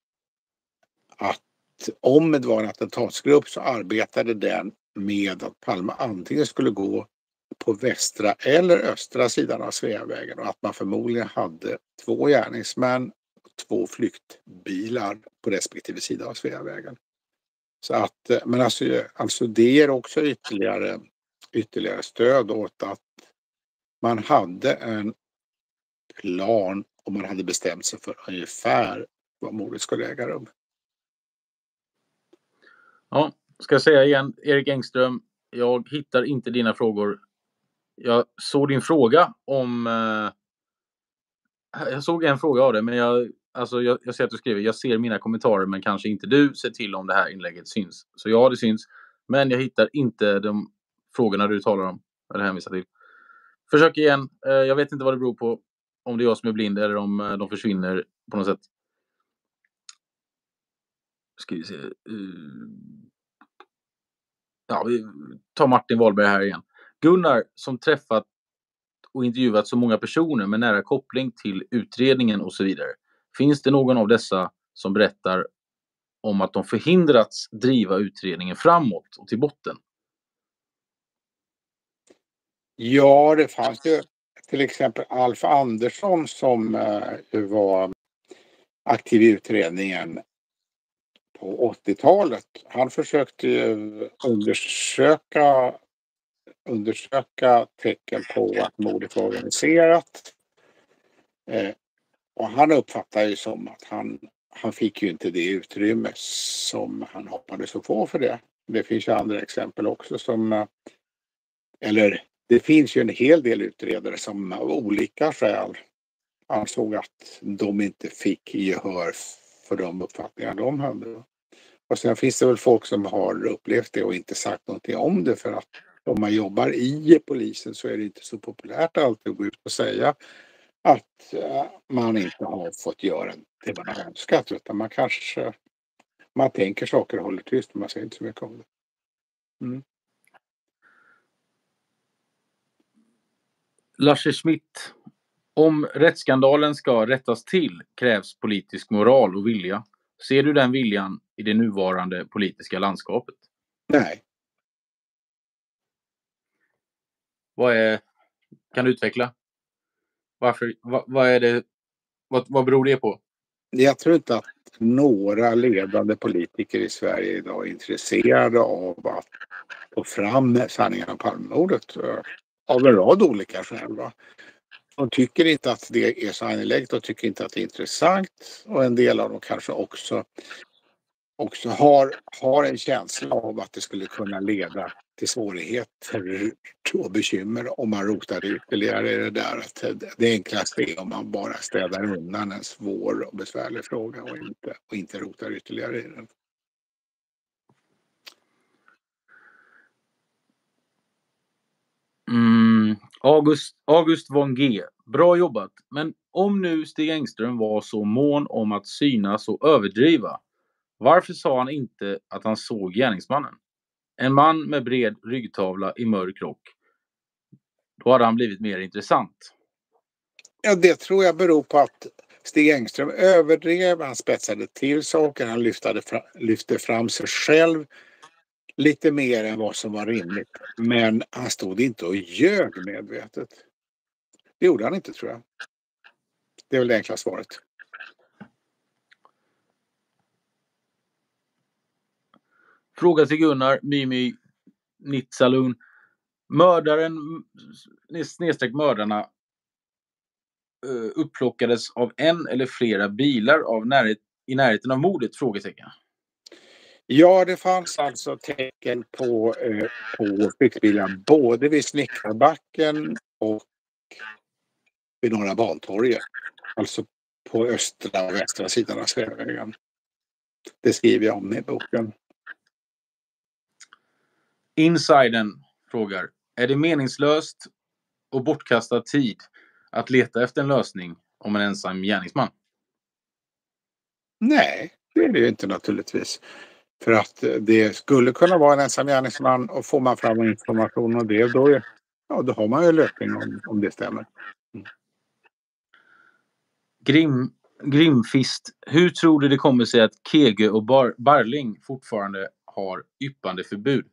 om det var en attentatsgrupp så arbetade den med att Palme antingen skulle gå på västra eller östra sidan av Sveavägen, och att man förmodligen hade 2 gärningsmän och 2 flyktbilar på respektive sida av Sveavägen. Så att, men alltså det ger också ytterligare stöd åt att man hade en plan och man hade bestämt sig för ungefär vad mordet skulle äga rum. Ja, ska jag säga igen, Erik Engström, jag hittar inte dina frågor. Jag såg din fråga om... jag såg en fråga av det, men jag ser att du skriver, jag ser mina kommentarer, men kanske inte du ser till om det här inlägget syns. Så ja, det syns, men jag hittar inte de frågorna du talar om, eller hänvisar till. Försök igen. Jag vet inte vad det beror på, om det är jag som är blind eller om de försvinner på något sätt. Ska vi se. Ja, vi tar Martin Wahlberg här igen. Gunnar, som träffat och intervjuat så många personer med nära koppling till utredningen och så vidare. Finns det någon av dessa som berättar om att de förhindrats driva utredningen framåt och till botten? Ja, det fanns ju till exempel Alf Andersson som var aktiv i utredningen på 80-talet. Han försökte ju undersöka tecken på att mordet var organiserat. Och han uppfattar ju som att han fick ju inte det utrymme som han hoppades att få för det. Det finns ju andra exempel också det finns ju en hel del utredare som av olika skäl ansåg att de inte fick gehör för de uppfattningar de hade. Och sen finns det väl folk som har upplevt det och inte sagt någonting om det, för att om man jobbar i polisen så är det inte så populärt alltid att gå ut och säga att man inte har fått göra det man har önskat, utan man tänker saker och håller tyst, men man säger inte så mycket om det. Lasse Schmidt, om rättsskandalen ska rättas till krävs politisk moral och vilja. Ser du den viljan i det nuvarande politiska landskapet? Nej. Kan du utveckla? Varför? Vad beror det på? Jag tror inte att några ledande politiker i Sverige idag är intresserade av att få fram sanningen om Palmemordet av en rad olika skäl. De tycker inte att det är så angeläget, de tycker inte att det är intressant, och en del av dem kanske också har en känsla av att det skulle kunna leda till svårigheter och bekymmer om man rotar ytterligare i det där. Att det enklaste är om man bara städar undan en svår och besvärlig fråga och inte rotar ytterligare i den. August von G. Bra jobbat. Men om nu Stig Engström var så mån om att synas och överdriva, varför sa han inte att han såg gärningsmannen? En man med bred ryggtavla i mörk rock. Då hade han blivit mer intressant. Ja, det tror jag beror på att Stig Engström överdrev, han spetsade till saker, han lyfte fram sig själv lite mer än vad som var rimligt. Men han stod inte och ljög medvetet. Det gjorde han inte, tror jag. Det är väl det enkla svaret. Fråga till Gunnar, Mimi Nitsalun. Mördarna upplockades av en eller flera bilar i närheten av mordet? Frågetecken. Ja, det fanns alltså tecken på flyktbilar både vid Snickarbacken och vid Norra Bantorget. Alltså på östra och västra sidan av Sveavägen. Det skriver jag om i boken. Insidern frågar, är det meningslöst och bortkastad tid att leta efter en lösning om en ensam gärningsman? Nej, det är det ju inte naturligtvis. För att det skulle kunna vara en ensam gärningsman, och får man fram information om det, då har man ju lösning om det stämmer. Grimfist, hur tror du det kommer sig att Kege och Barling fortfarande har yppande förbud?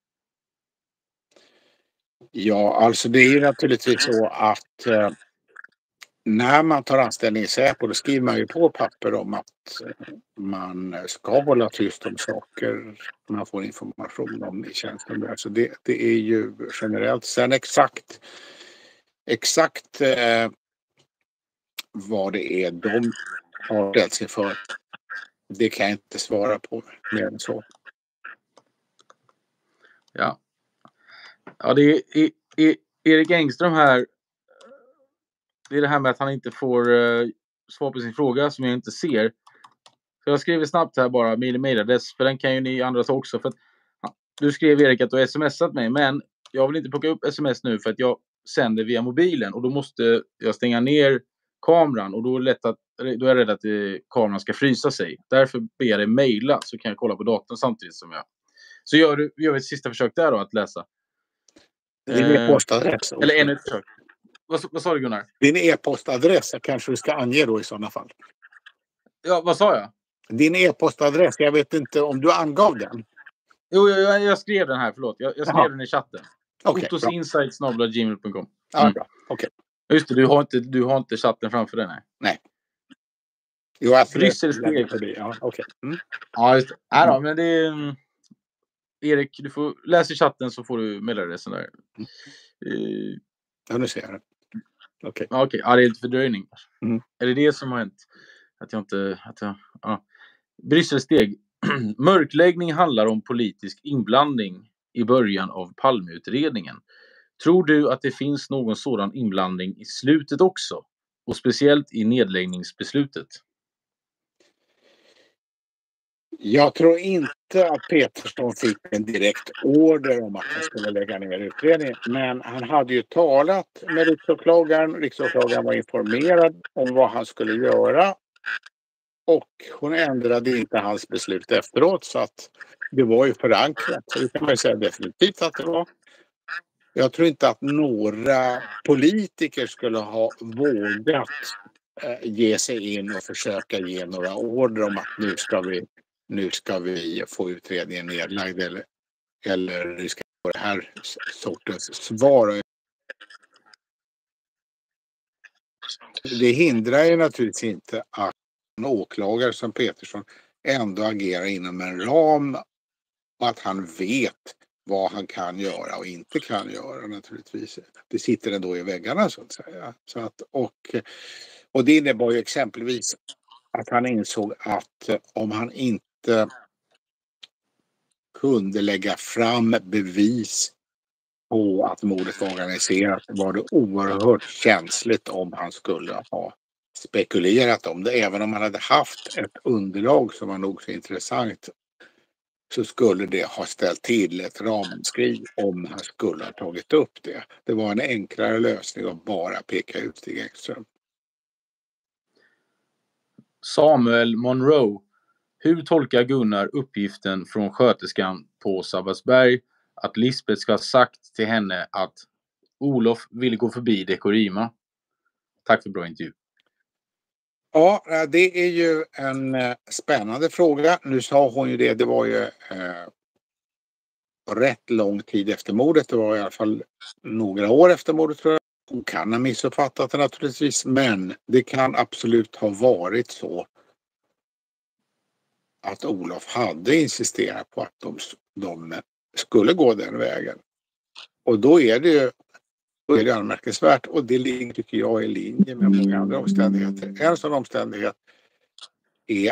Ja, alltså det är ju naturligtvis så att när man tar anställning i Säpo, då skriver man ju på papper om att man ska hålla tyst om saker man får information om i tjänsten där. Så det är ju generellt. Sen exakt vad det är de har ställt sig för, det kan jag inte svara på mer än så. Ja, det är Erik Engström här. Det är det här med att han inte får svar på sin fråga som jag inte ser. Så jag skriver snabbt här bara min mailadress, för den kan ju ni andra ta också. För att, du skrev, Erik, att du har smsat mig, men jag vill inte plocka upp sms nu för att jag sänder via mobilen och då måste jag stänga ner kameran, och då är jag rädd att kameran ska frysa sig. Därför ber jag dig mejla så kan jag kolla på datorn samtidigt som jag. Så gör vi ett sista försök där då att läsa. Din e-postadress. Eller ännu ett försök. Vad sa du, Gunnar? Din e-postadress kanske du ska ange då i sådana fall. Ja, vad sa jag? Din e-postadress, jag vet inte om du angav den. Jo, jag skrev den här, förlåt. Jag skrev Jaha. den i chatten. Okej, bra. ottosinsights@gmail.com. Ja, bra. Okej. Just det, du har inte chatten framför dig, nej. Nej. Jo, jag Brysselsteg. Ja, okej. Mm. Ja, just det. Nej då, men det är... Erik, du får läsa i chatten så får du mejladressen där. Ja, nu ser jag det. Okej. Okej, ja, det är lite fördröjning. Mm. Är det det som har hänt? Ja. Brysselsteg. Mörkläggning handlar om politisk inblandning i början av Palmeutredningen. Tror du att det finns någon sådan inblandning i slutet också? Och speciellt i nedläggningsbeslutet? Jag tror inte att Petersson fick en direkt order om att han skulle lägga ner utredningen. Men han hade ju talat med riksåklagaren. Riksåklagaren var informerad om vad han skulle göra. Och hon ändrade inte hans beslut efteråt, så att det var ju förankrat. Så det kan man ju säga definitivt att det var. Jag tror inte att några politiker skulle ha vågat ge sig in och försöka ge några order om att nu ska vi få utredningen nedlagd eller vi ska få det här sortens svar. Det hindrar ju naturligtvis inte att en åklagare som Petersson ändå agerar inom en ram och att han vet vad han kan göra och inte kan göra naturligtvis. Det sitter ändå i väggarna så att säga. Så att, och det innebar ju exempelvis att han insåg att om han inte kunde lägga fram bevis på att mordet var organiserat var det oerhört känsligt om han skulle ha spekulerat om det. Även om han hade haft ett underlag som var nog så intressant så skulle det ha ställt till ett ramskriv om han skulle ha tagit upp det. Det var en enklare lösning att bara peka ut Stig Engström. Samuel Monroe. Hur tolkar Gunnar uppgiften från sköterskan på Sabbatsberg att Lisbeth ska ha sagt till henne att Olof ville gå förbi Dekorima? Tack för bra intervju. Ja, det är ju en spännande fråga. Nu sa hon ju det var ju rätt lång tid efter mordet. Det var i alla fall några år efter mordet tror jag. Hon kan ha missuppfattat det naturligtvis, men det kan absolut ha varit så att Olof hade insisterat på att de skulle gå den vägen. Och då är det ju anmärkningsvärt, och det ligger tycker jag i linje med många andra omständigheter. En sån omständighet är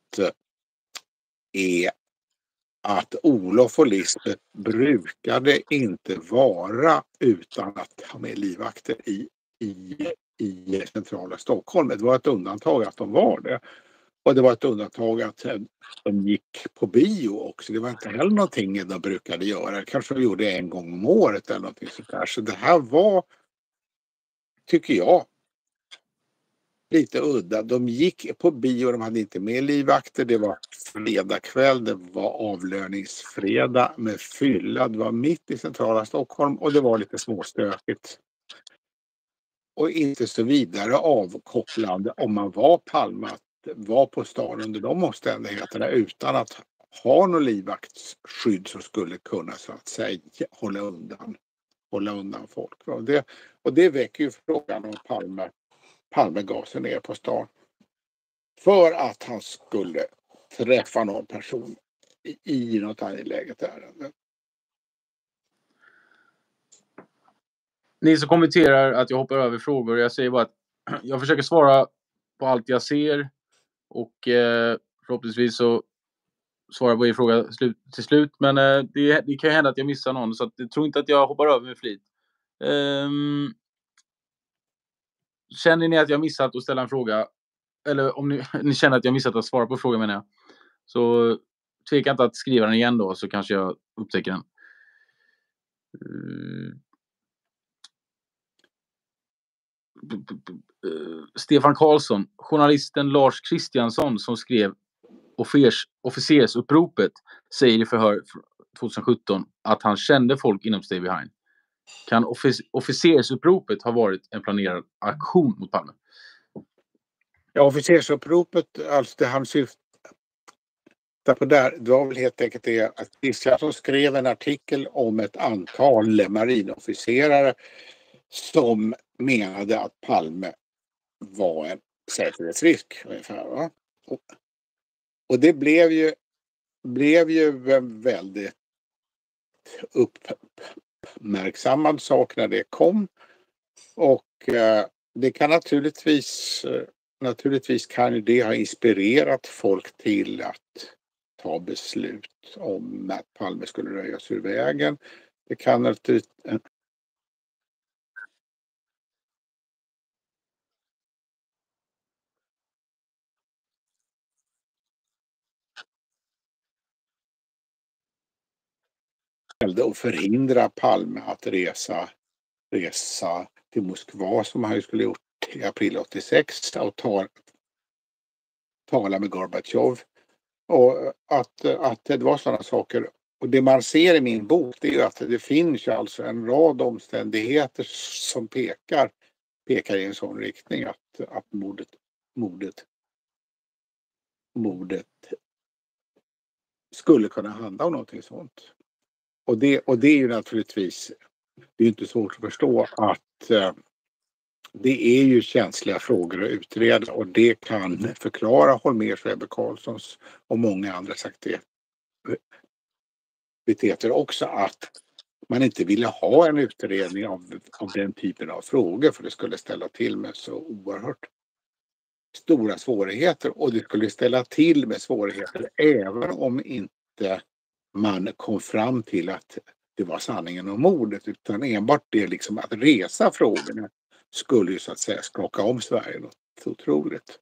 att Olof och Lisbeth brukade inte vara utan att ha med livvakter i centrala Stockholm. Det var ett undantag att de var det. Och det var ett undantag att de gick på bio också. Det var inte heller någonting de brukade göra. Kanske de gjorde en gång om året eller någonting sånt där. Så det här var, tycker jag, lite udda. De gick på bio, de hade inte med livvakter. Det var fredagkväll, det var avlöningsfredag med fylla. Det var mitt i centrala Stockholm och det var lite småstökigt. Och inte så vidare avkopplande om man var Palme att var på stan under de omständigheterna utan att ha någon livvaktsskydd som skulle kunna så att säga hålla undan folk. Och det väcker ju frågan om Palme gav sig ner på stan för att han skulle träffa någon person i något angeläget ärende. Ni som kommenterar att jag hoppar över frågor, jag säger bara att jag försöker svara på allt jag ser och förhoppningsvis så svarar på er fråga till slut, men det kan ju hända att jag missar någon, så att jag tror inte att jag hoppar över med flit. Känner ni att jag missat att ställa en fråga, eller om ni känner att jag missat att svara på frågan menar jag, så tveka inte att skriva den igen då, så kanske jag upptäcker den. Stefan Karlsson, journalisten Lars Kristiansson som skrev officersuppropet säger i förhör 2017 att han kände folk inom Stay Behind. Kan officersuppropet ha varit en planerad aktion mot Palme? Ja, officersuppropet, alltså det han titta på där, det var väl helt enkelt det att Kristiansson skrev en artikel om ett antal marinofficerare som menade att Palme var en säkerhetsrisk ungefär. Va? Och det blev ju en väldigt uppmärksammad sak när det kom. Och det kan naturligtvis kan ju det ha inspirerat folk till att ta beslut om att Palme skulle röjas ur vägen. Det kan naturligtvis och förhindra Palme att resa till Moskva som han ju skulle gjort i april 86 och tala med Gorbatjov. Och att det var sådana saker. Och det man ser i min bok, det är ju att det finns ju alltså en rad omständigheter som pekar i en sån riktning att mordet skulle kunna handla om någonting sånt. Och det är ju naturligtvis, det är inte svårt att förstå att det är ju känsliga frågor att utreda och det kan förklara Holmérs och Ebbe Carlssons och många andras aktiviteter också att man inte ville ha en utredning av den typen av frågor för det skulle ställa till med så oerhört stora svårigheter och det skulle ställa till med svårigheter även om inte man kom fram till att det var sanningen om mordet utan enbart det liksom att resa frågorna skulle ju så att säga skaka om Sverige något otroligt.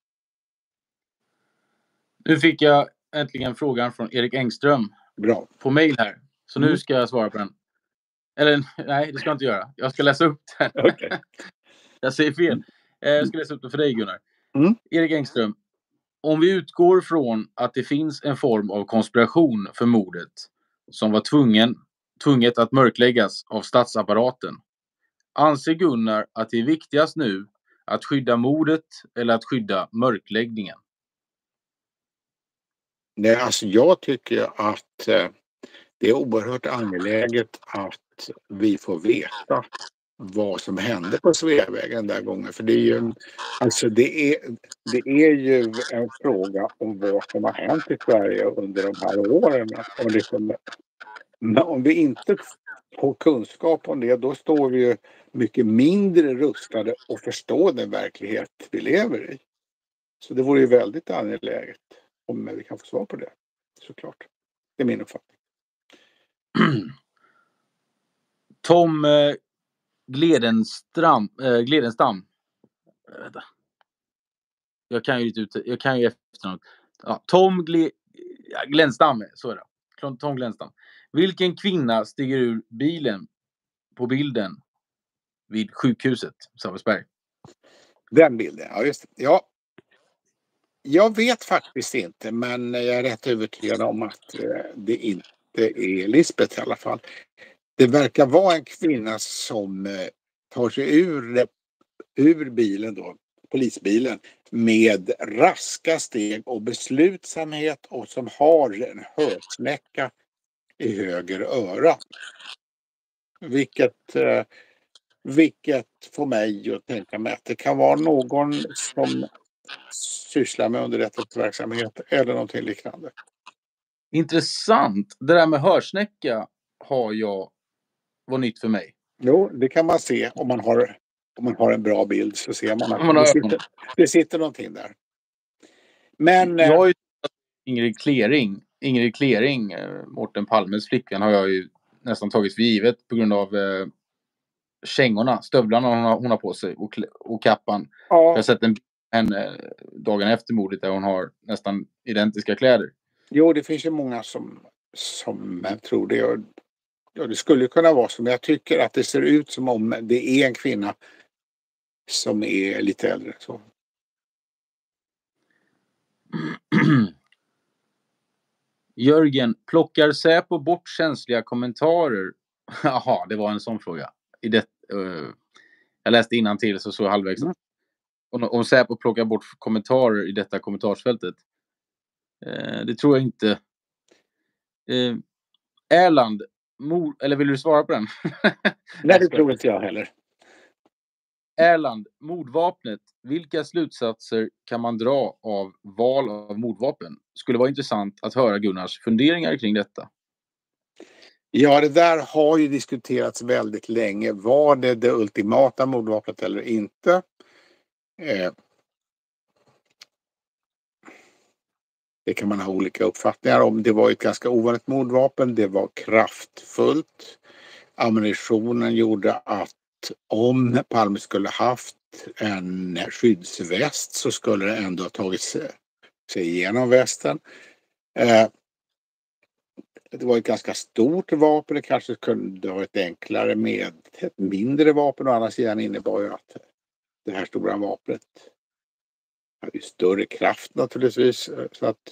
Nu fick jag äntligen frågan från Erik Engström. Bra. På mejl här. Så nu ska jag svara på den. Eller nej, det ska jag inte göra. Jag ska läsa upp den. Okay. Jag säger fel. Jag ska läsa upp den för dig Gunnar. Mm. Erik Engström. Om vi utgår från att det finns en form av konspiration för mordet som var tvunget att mörkläggas av statsapparaten. Anser Gunnar att det är viktigast nu att skydda mordet eller att skydda mörkläggningen? Nej, alltså jag tycker att det är oerhört angeläget att vi får veta vad som hände på Sveavägen den gången. För det är ju, alltså det är ju en fråga om vad som har hänt i Sverige under de här åren. Och liksom, om vi inte får kunskap om det, då står vi ju mycket mindre rustade att förstå den verklighet vi lever i. Så det vore ju väldigt angeläget om vi kan få svar på det, såklart. Det är min uppfattning. Tom Gledenstam. Jag kan ju efternamn. Ja, Tom Glenstam, så är det. Tom Glenstam. Vilken kvinna stiger ur bilen på bilden vid sjukhuset Sabbatsberg? Den bilden, ja just det. Ja. Jag vet faktiskt inte, men jag är rätt övertygad om att det inte är Lisbeth i alla fall. Det verkar vara en kvinna som tar sig ur bilen då, polisbilen, med raska steg och beslutsamhet och som har en hörsnäcka i höger öra. Vilket får mig att tänka mig att det kan vara någon som sysslar med underrättelseverksamhet eller någonting liknande. Intressant. Det där med hörsnäcka var nytt för mig. Jo, det kan man se om man har en bra bild så ser man att det sitter någonting där. Men jag har ju Ingrid Klering, Mårten Palmes flickvän, har jag ju nästan tagit för givet på grund av stövlarna hon har på sig och kappan. Ja. Jag har sett henne dagen efter mordet där hon har nästan identiska kläder. Jo, det finns ju många som tror det. Ja, det skulle kunna vara så, men jag tycker att det ser ut som om det är en kvinna som är lite äldre. Så. Jörgen, plockar Säpo bort känsliga kommentarer? Jaha, det var en sån fråga. Jag läste innantill så såg jag halvvägs. Om Säpo plockar bort kommentarer i detta kommentarsfältet. Det tror jag inte. Erland, eller vill du svara på den? Nej, det tror inte jag heller. Erland, mordvapnet. Vilka slutsatser kan man dra av val av mordvapen? Skulle vara intressant att höra Gunnars funderingar kring detta. Ja, det där har ju diskuterats väldigt länge. Var det ultimata mordvapnet eller inte? Det kan man ha olika uppfattningar om. Det var ett ganska ovanligt mordvapen. Det var kraftfullt. Ammunitionen gjorde att om Palme skulle haft en skyddsväst så skulle det ändå ha tagit sig igenom västen. Det var ett ganska stort vapen. Det kanske kunde ha varit enklare med ett mindre vapen. Å andra sidan innebar ju att det här stora vapnet hade ju större kraft naturligtvis. Så att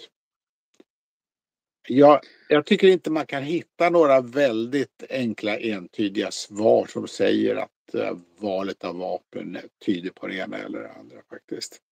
jag tycker inte man kan hitta några väldigt enkla entydiga svar som säger att valet av vapen tyder på det ena eller det andra faktiskt.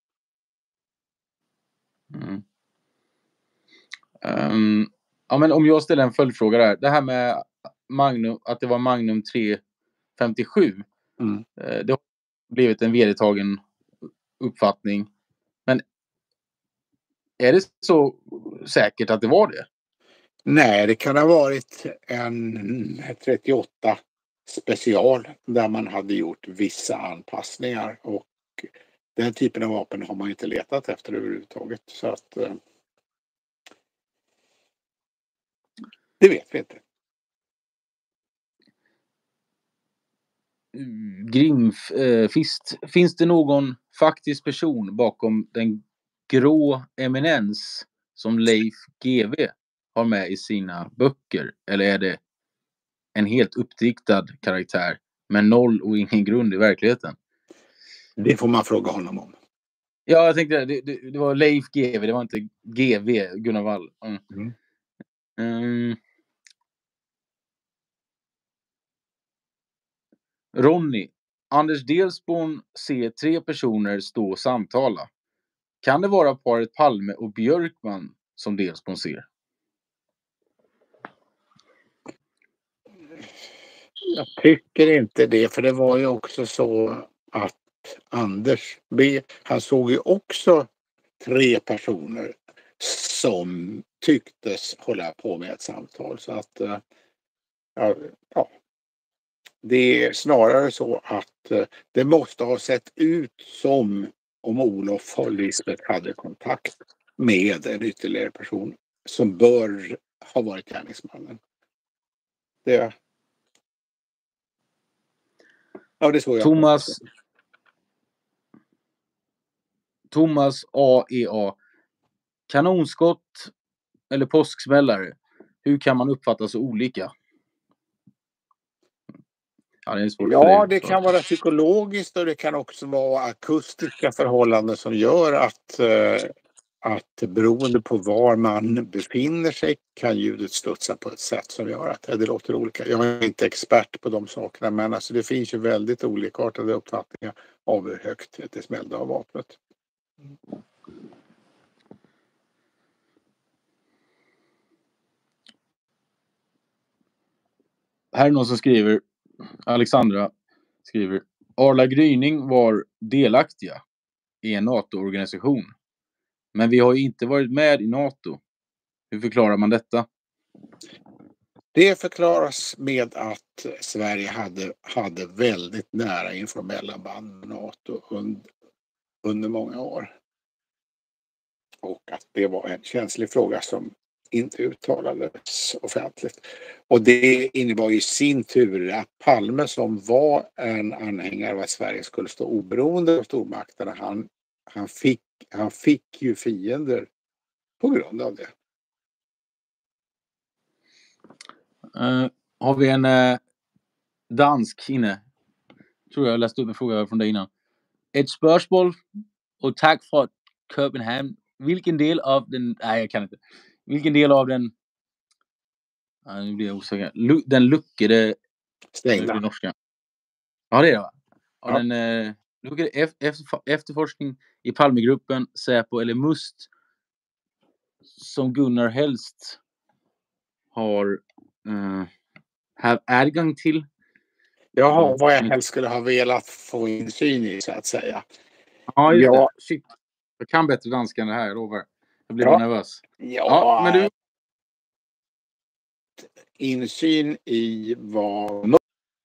Ja, men om jag ställer en följdfråga där. Det här med Magnum, att det var Magnum 357. Det har blivit en vedertagen uppfattning. Men är det så säkert att det var det? Nej, det kan ha varit en 38 special där man hade gjort vissa anpassningar och den typen av vapen har man inte letat efter överhuvudtaget. Så att det vet vi inte. Grimfist. Finns det någon faktisk person bakom den grå eminens som Leif GW har med i sina böcker? Eller är det en helt uppdiktad karaktär med noll och ingen grund i verkligheten? Det får man fråga honom om. Ja, jag tänkte det var Leif GW, det var inte GW, Gunnar Wall. Ronny, Anders Delsborn ser 3 personer stå och samtala. Kan det vara paret Palme och Björkman som Delsborn ser? Jag tycker inte det, för det var ju också så att Anders B, han såg ju också 3 personer som tycktes hålla på med ett samtal. Så att ja, det är snarare så att det måste ha sett ut som om Olof och Lisbeth hade kontakt med en ytterligare person som bör ha varit gärningsmannen. Det är så jag Thomas AEA. Kanonskott eller påsksmällare? Hur kan man uppfatta så olika? Ja, det är svårt för det kan vara psykologiskt och det kan också vara akustiska förhållanden som gör att beroende på var man befinner sig kan ljudet studsa på ett sätt som gör att det låter olika. Jag är inte expert på de sakerna, men alltså det finns ju väldigt olikartade uppfattningar av hur högt det smällde av vapnet. Här är någon som skriver, Alexandra skriver, Arla Gryning var delaktiga i en NATO-organisation. Men vi har ju inte varit med i NATO. Hur förklarar man detta? Det förklaras med att Sverige hade väldigt nära informella band med NATO under många år. Och att det var en känslig fråga som inte uttalades offentligt. Och det innebar i sin tur att Palme, som var en anhängare av att Sverige skulle stå oberoende av stormakterna, han fick ju fiender på grund av det. Har vi en dansk inne? Tror jag läste upp en fråga från dig innan. Ett spörsmål och tack för Köpenhamn. Vilken del av den... Nej, jag kan inte. Vilken del av den... Nu blir jag osäker. Den luckade... Stängda. Det norska. Ja, det är det, va? Ja. Ja. Den luckade efterforskning i Palmegruppen, Säpo eller MUST som Gunnar helst har ärgang till? Ja, vad jag helst skulle ha velat få insyn i, så att säga. Ja, just Ja. det. Shit. Jag kan bättre danska än det här, jag lovar. Jag blir Ja. bara nervös. Ja, men du... Insyn i vad...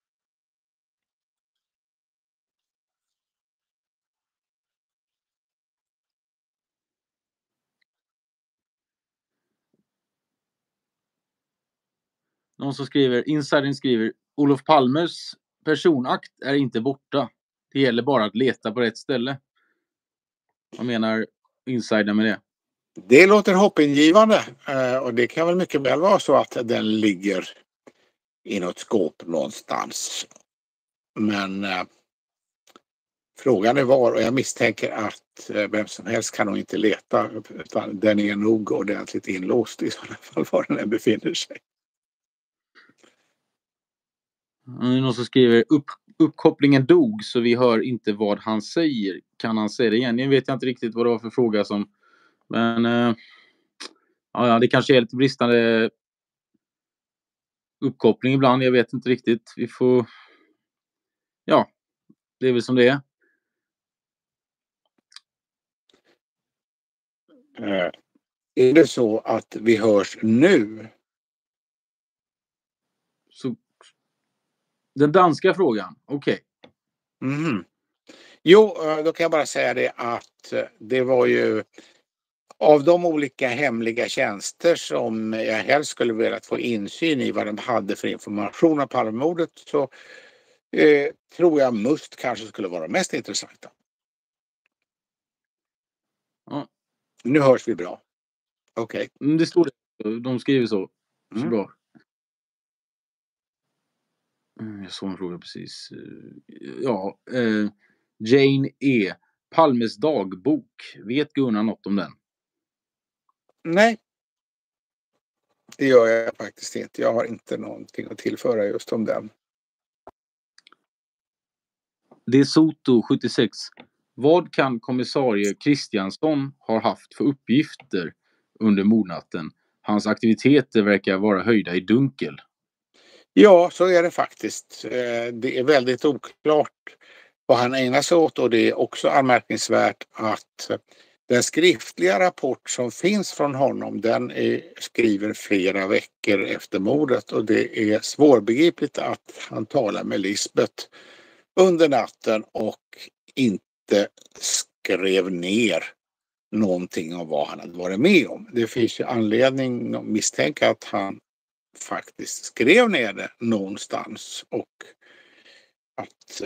Någon som skriver, insidern skriver, Olof Palmes personakt är inte borta. Det gäller bara att leta på rätt ställe. Vad menar insidern med det? Det låter hoppingivande, och det kan väl mycket väl vara så att den ligger i något skåp någonstans. Men frågan är var, och jag misstänker att vem som helst kan nog inte leta, utan den är nog ordentligt inlåst i sådana fall var den befinner sig. Det är någon som skriver, uppkopplingen dog så vi hör inte vad han säger. Kan han säga det igen? Jag vet inte riktigt vad det var för fråga som... Men ja, det kanske är lite bristande uppkoppling ibland. Jag vet inte riktigt. Vi får... Ja, det är väl som det är. Är det så att vi hörs nu? Så... Den danska frågan, okej. Mm. Jo, då kan jag bara säga det att det var ju av de olika hemliga tjänster som jag helst skulle velat få insyn i vad de hade för information om Palmemordet, så tror jag Must kanske skulle vara mest intressanta. Ja. Nu hörs vi bra. Okej. Det står det. De skriver så. Så bra. Jag såg en fråga precis. Ja, Jane E. Palmes dagbok. Vet Gunnar något om den? Nej. Det gör jag faktiskt inte. Jag har inte någonting att tillföra just om den. Det är Soto 76. Vad kan kommissarie Kristiansson ha haft för uppgifter under mordnatten? Hans aktiviteter verkar vara höjda i dunkel. Ja, så är det faktiskt. Det är väldigt oklart vad han ägnar sig åt, och det är också anmärkningsvärt att den skriftliga rapport som finns från honom, den är skriven flera veckor efter mordet, och det är svårbegripligt att han talar med Lisbeth under natten och inte skrev ner någonting om vad han hade varit med om. Det finns ju anledning att misstänka att han faktiskt skrev ner det någonstans och att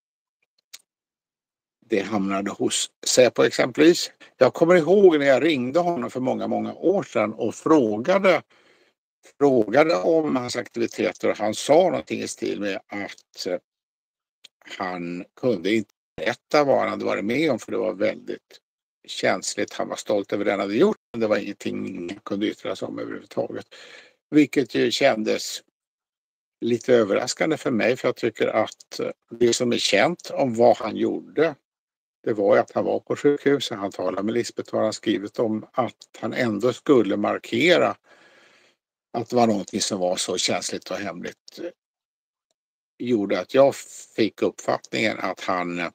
det hamnade hos Säpo exempelvis. Jag kommer ihåg när jag ringde honom för många år sedan och frågade om hans aktiviteter. Han sa någonting i stil med att han kunde inte berätta vad han hade varit med om, för det var väldigt känsligt. Han var stolt över det han hade gjort, men det var ingenting han kunde yttra sig om överhuvudtaget. Vilket ju kändes lite överraskande för mig, för jag tycker att det som är känt om vad han gjorde, det var att han var på sjukhuset, han talade med Lisbeth och han skrivit om att han ändå skulle markera att det var någonting som var så känsligt och hemligt, gjorde att jag fick uppfattningen att han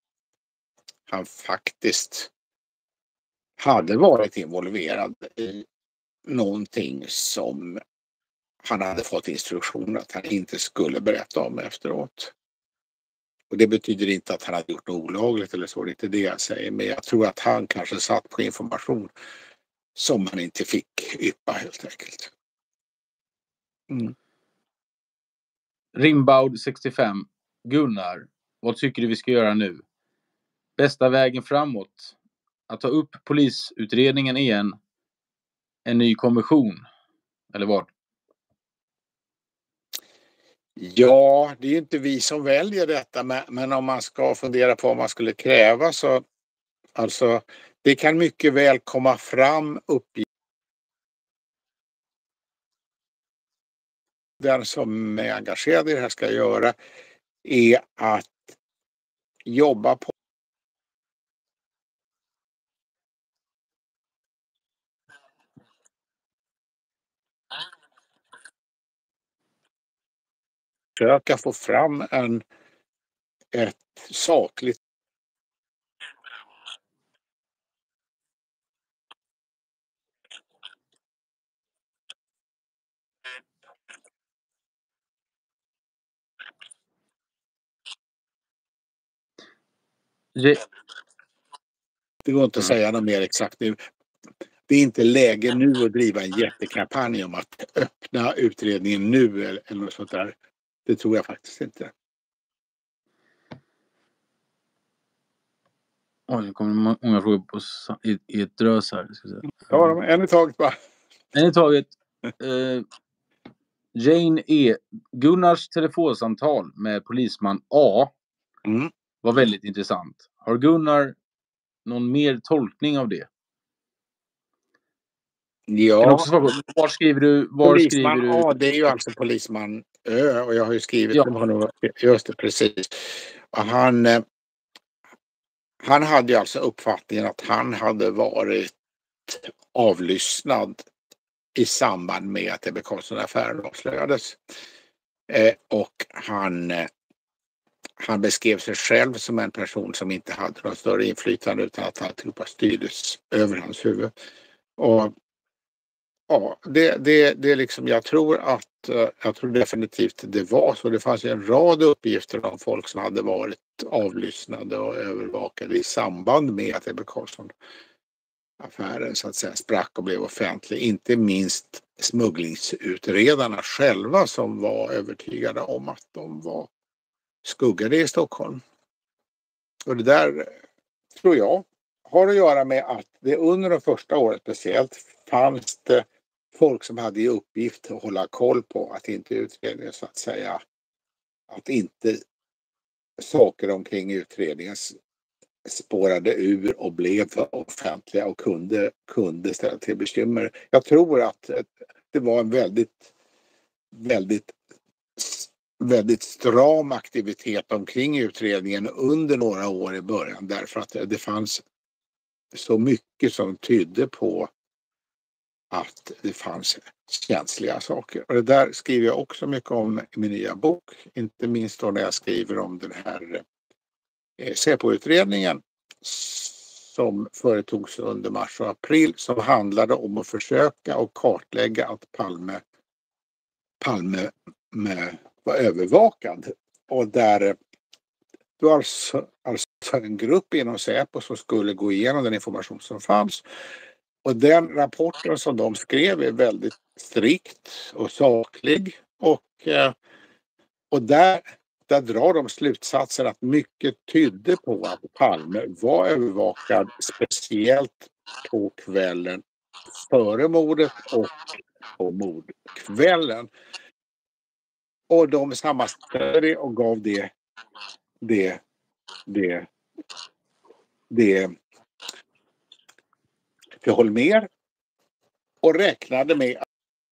faktiskt hade varit involverad i någonting som han hade fått instruktioner att han inte skulle berätta om efteråt. Och det betyder inte att han hade gjort något olagligt eller så, det är inte det jag säger. Men jag tror att han kanske satt på information som han inte fick yppa helt enkelt. Rimbaud 65. Gunnar, vad tycker du vi ska göra nu? Bästa vägen framåt? Att ta upp polisutredningen igen? En ny kommission? Eller vad? Ja, det är ju inte vi som väljer detta, men om man ska fundera på vad man skulle kräva, så alltså det kan mycket väl komma fram uppgifter. Den som är engagerad i det här ska göra är att jobba på försöka få fram ett sakligt. Det går inte att säga något mer exakt nu. Det är inte läge nu att driva en jättekampanj om att öppna utredningen nu eller något sånt där. Det tror jag faktiskt inte. Oj, det kommer många frågor i ett drös här. Ja, en i taget bara. En i taget. Jane E. Gunnars telefonsamtal med polisman A var väldigt intressant. Har Gunnar någon mer tolkning av det? Ja. Var skriver du? A, det är ju alltså polisman Ö, och jag har ju skrivit om honom. Just det, precis. Och han hade ju alltså uppfattningen att han hade varit avlyssnad i samband med att Ebbe Carlsson-affären avslöjades. Och han beskrev sig själv som en person som inte hade något större inflytande utan att alltihopa styrdes över hans huvud. Och ja, det är liksom, jag tror definitivt det var så. Det fanns ju en rad uppgifter om folk som hade varit avlyssnade och övervakade i samband med att Ebbe Carlsson-affären så att säga sprack och blev offentlig. Inte minst smugglingsutredarna själva som var övertygade om att de var skuggade i Stockholm. Och det där tror jag har att göra med att det under de första året speciellt fanns det folk som hade i uppgift att hålla koll på att inte utredningen så att säga, att inte saker omkring utredningen spårade ur och blev för offentliga och kunde ställa till bekymmer. Jag tror att det var en väldigt stram aktivitet omkring utredningen under några år i början därför att det fanns så mycket som tydde på att det fanns känsliga saker. Och det där skriver jag också mycket om i min nya bok. Inte minst då när jag skriver om den här Säpo-utredningen som företogs under mars och april som handlade om att försöka och kartlägga att Palme var övervakad. Och där det var alltså en grupp inom Säpo som skulle gå igenom den information som fanns. Och den rapporten som de skrev är väldigt strikt och saklig. Och där drar de slutsatsen att mycket tydde på att Palme var övervakad speciellt på kvällen före mordet och på mordkvällen. Och de sammanställde det och gav det till Holmér och räknade med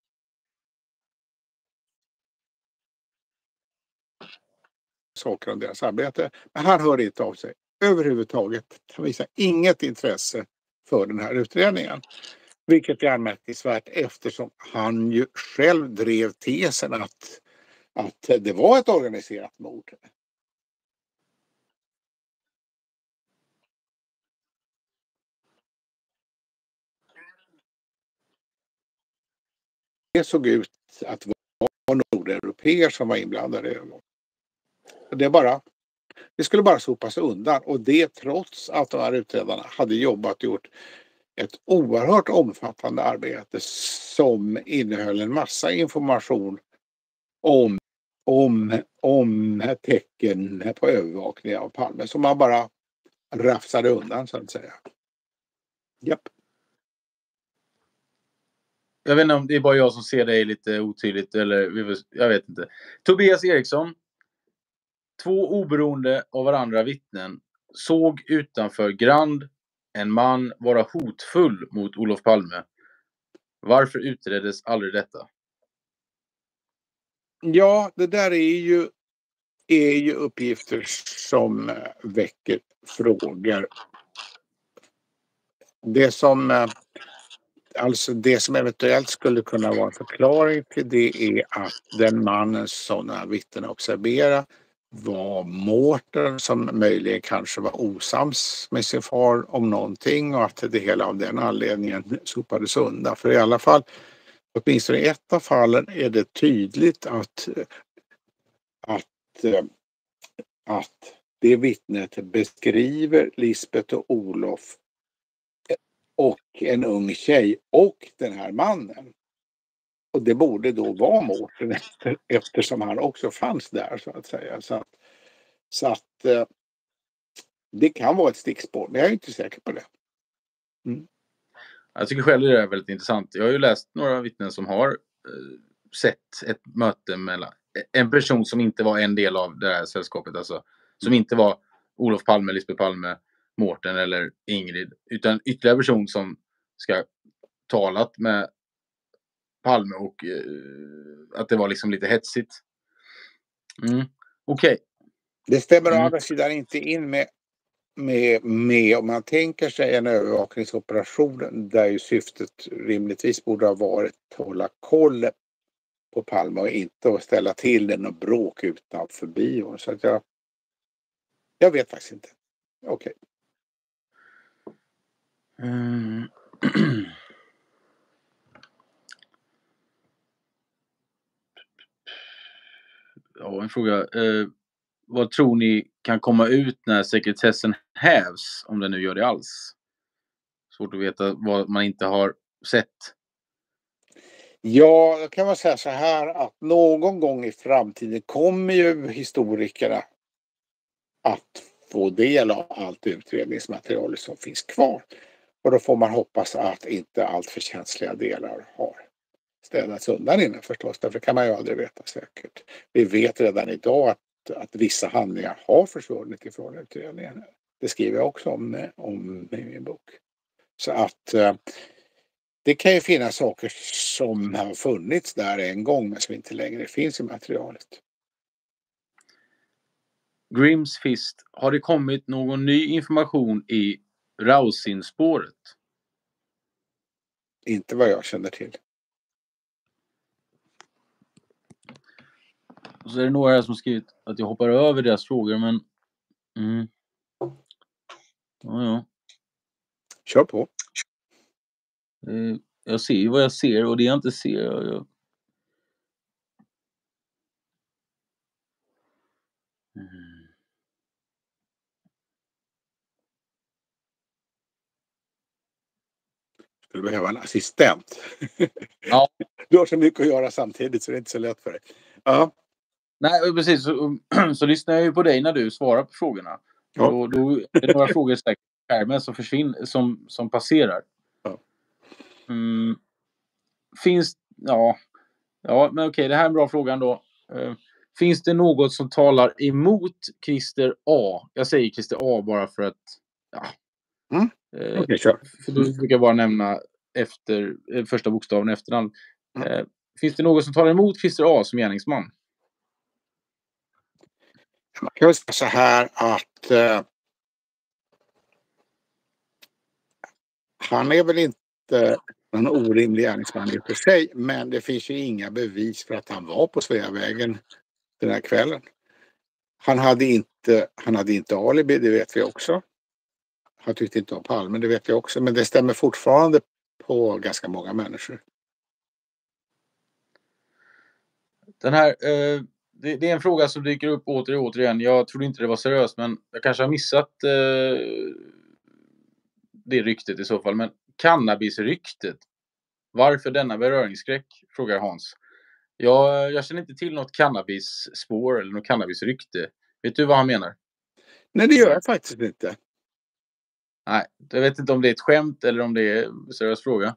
saker om deras arbete. Men han hörde inte av sig överhuvudtaget. Han visade inget intresse för den här utredningen. Vilket är anmärkningsvärt eftersom han ju själv drev tesen att det var ett organiserat mord. Det såg ut att vara nordeuropeer som var inblandade. Det skulle bara sopas undan och det trots att de här utredarna hade gjort ett oerhört omfattande arbete som innehöll en massa information om tecken på övervakning av Palme som man bara rafsade undan så att säga. Japp. Jag vet inte om det är bara jag som ser dig lite otydligt eller jag vet inte. Tobias Eriksson. 2 oberoende av varandra vittnen såg utanför Grand en man vara hotfull mot Olof Palme. Varför utreddes aldrig detta? Ja, det där är ju uppgifter som väcker frågor. Det som Alltså det som eventuellt skulle kunna vara en förklaring till det är att den mannen som den här vittnen observera var Mårten, som möjligen kanske var osams med sin far om någonting, och att det hela av den anledningen sopades undan. För i alla fall, åtminstone i ett av fallen är det tydligt att det vittnet beskriver Lisbeth och Olof och en ung tjej och den här mannen. Och det borde då vara Mårten eftersom han också fanns där, så att säga. Så att det kan vara ett stickspår, men jag är inte säker på det. Jag tycker själv det är väldigt intressant. Jag har ju läst några vittnen som har sett ett möte mellan en person som inte var en del av det här sällskapet, alltså som inte var Olof Palme, Lisbeth Palme, Mårten eller Ingrid, utan ytterligare person som ska talat med Palme och att det var liksom lite hetsigt. Okej. Det stämmer å andra sidan inte in med om man tänker sig en övervakningsoperation där ju syftet rimligtvis borde ha varit att hålla koll på Palme och inte att ställa till den och bråk utanför bion. Så att jag vet faktiskt inte. Okej. Ja, en fråga. Vad tror ni kan komma ut när sekretessen hävs, om den nu gör det alls? Svårt att veta vad man inte har sett. Ja, då kan man säga så här att någon gång i framtiden kommer ju historikerna att få del av allt utredningsmaterial som finns kvar. Och då får man hoppas att inte allt för känsliga delar har städats undan innan förstås. Därför kan man ju aldrig veta säkert. Vi vet redan idag att vissa handlingar har försvunnit ifrån utredningen. Det skriver jag också om i min bok. Så att det kan ju finnas saker som har funnits där en gång men som inte längre finns i materialet. Grimms Fist, har det kommit någon ny information i Rausing-spåret? Inte vad jag känner till. Och så är det några här som skrivit att jag hoppar över deras frågor, men ja. Kör på. Jag ser ju vad jag ser, och det jag inte ser Du behöver en assistent. Ja. Du har så mycket att göra samtidigt så det är inte så lätt för dig. Ja. Nej, precis. Så lyssnar jag ju på dig när du svarar på frågorna. Ja. Då är det några frågor säkert skärmen som försvinner, som passerar. Ja. Finns... Ja, men okej, det här är en bra fråga då. Finns det något som talar emot Christer A? Jag säger Christer A bara för att... Ja. Okej, kör. För du brukar bara nämna efter första bokstaven efternamn. Finns det något som talar emot Christer A som gärningsman? Man kan säga så här att han är väl inte en orimlig gärningsman i och för sig, men det finns ju inga bevis för att han var på Sveavägen den här kvällen. Han hade inte alibi, det vet vi också. Han tyckte inte om Palme, det vet vi också, men det stämmer fortfarande på ganska många människor. Den här, det är en fråga som dyker upp återigen. Jag trodde inte det var seriöst, men jag kanske har missat det ryktet i så fall. Men cannabisryktet, varför denna beröringsskräck, frågar Hans. Jag känner inte till något cannabisspår eller något cannabisrykte. Vet du vad han menar? Nej, det gör jag faktiskt inte. Nej, jag vet inte om det är ett skämt eller om det är en seriös fråga.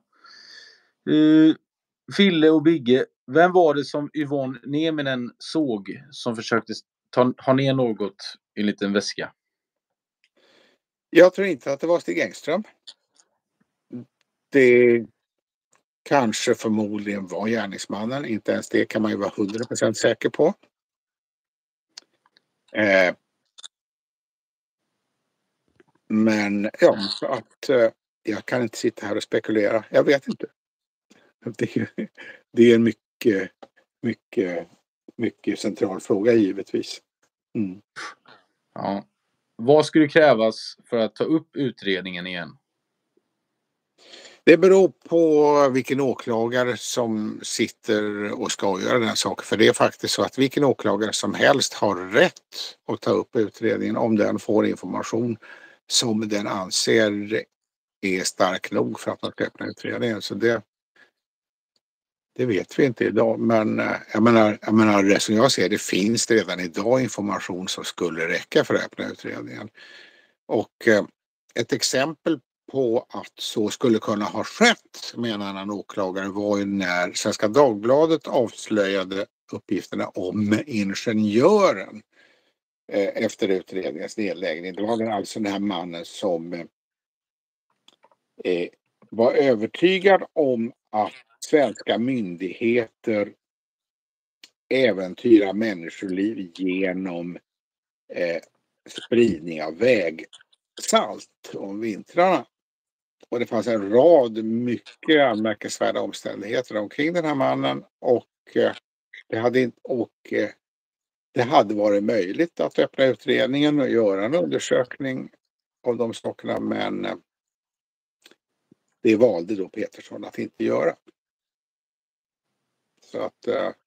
Fille och Bigge, vem var det som Yvonne Nieminen såg som försökte ha ner något i en liten väska? Jag tror inte att det var Stig Engström. Det kanske förmodligen var gärningsmannen. Inte ens det kan man ju vara 100% säker på. Men ja, att Jag kan inte sitta här och spekulera. Jag vet inte. Det är en mycket central fråga givetvis. Mm. Ja. Vad skulle krävas för att ta upp utredningen igen? Det beror på vilken åklagare som sitter och ska göra den här saken. För det är faktiskt så att vilken åklagare som helst har rätt att ta upp utredningen om den får information som den anser är stark nog för att man ska öppna utredningen. Så det vet vi inte idag. Men jag menar som jag ser det finns det redan idag information som skulle räcka för att öppna utredningen. Och ett exempel på att så skulle kunna ha skett, menar en annan åklagare, var ju när Svenska Dagbladet avslöjade uppgifterna om ingenjören efter utredningens nedläggning. Det var alltså den här mannen som var övertygad om att svenska myndigheter äventyrar människoliv genom spridning av vägsalt om vintrarna. Och det fanns en rad mycket anmärkningsvärda omständigheter omkring den här mannen och det hade varit möjligt att öppna utredningen och göra en undersökning av de sakerna, men det valde då Petersson att inte göra. Så att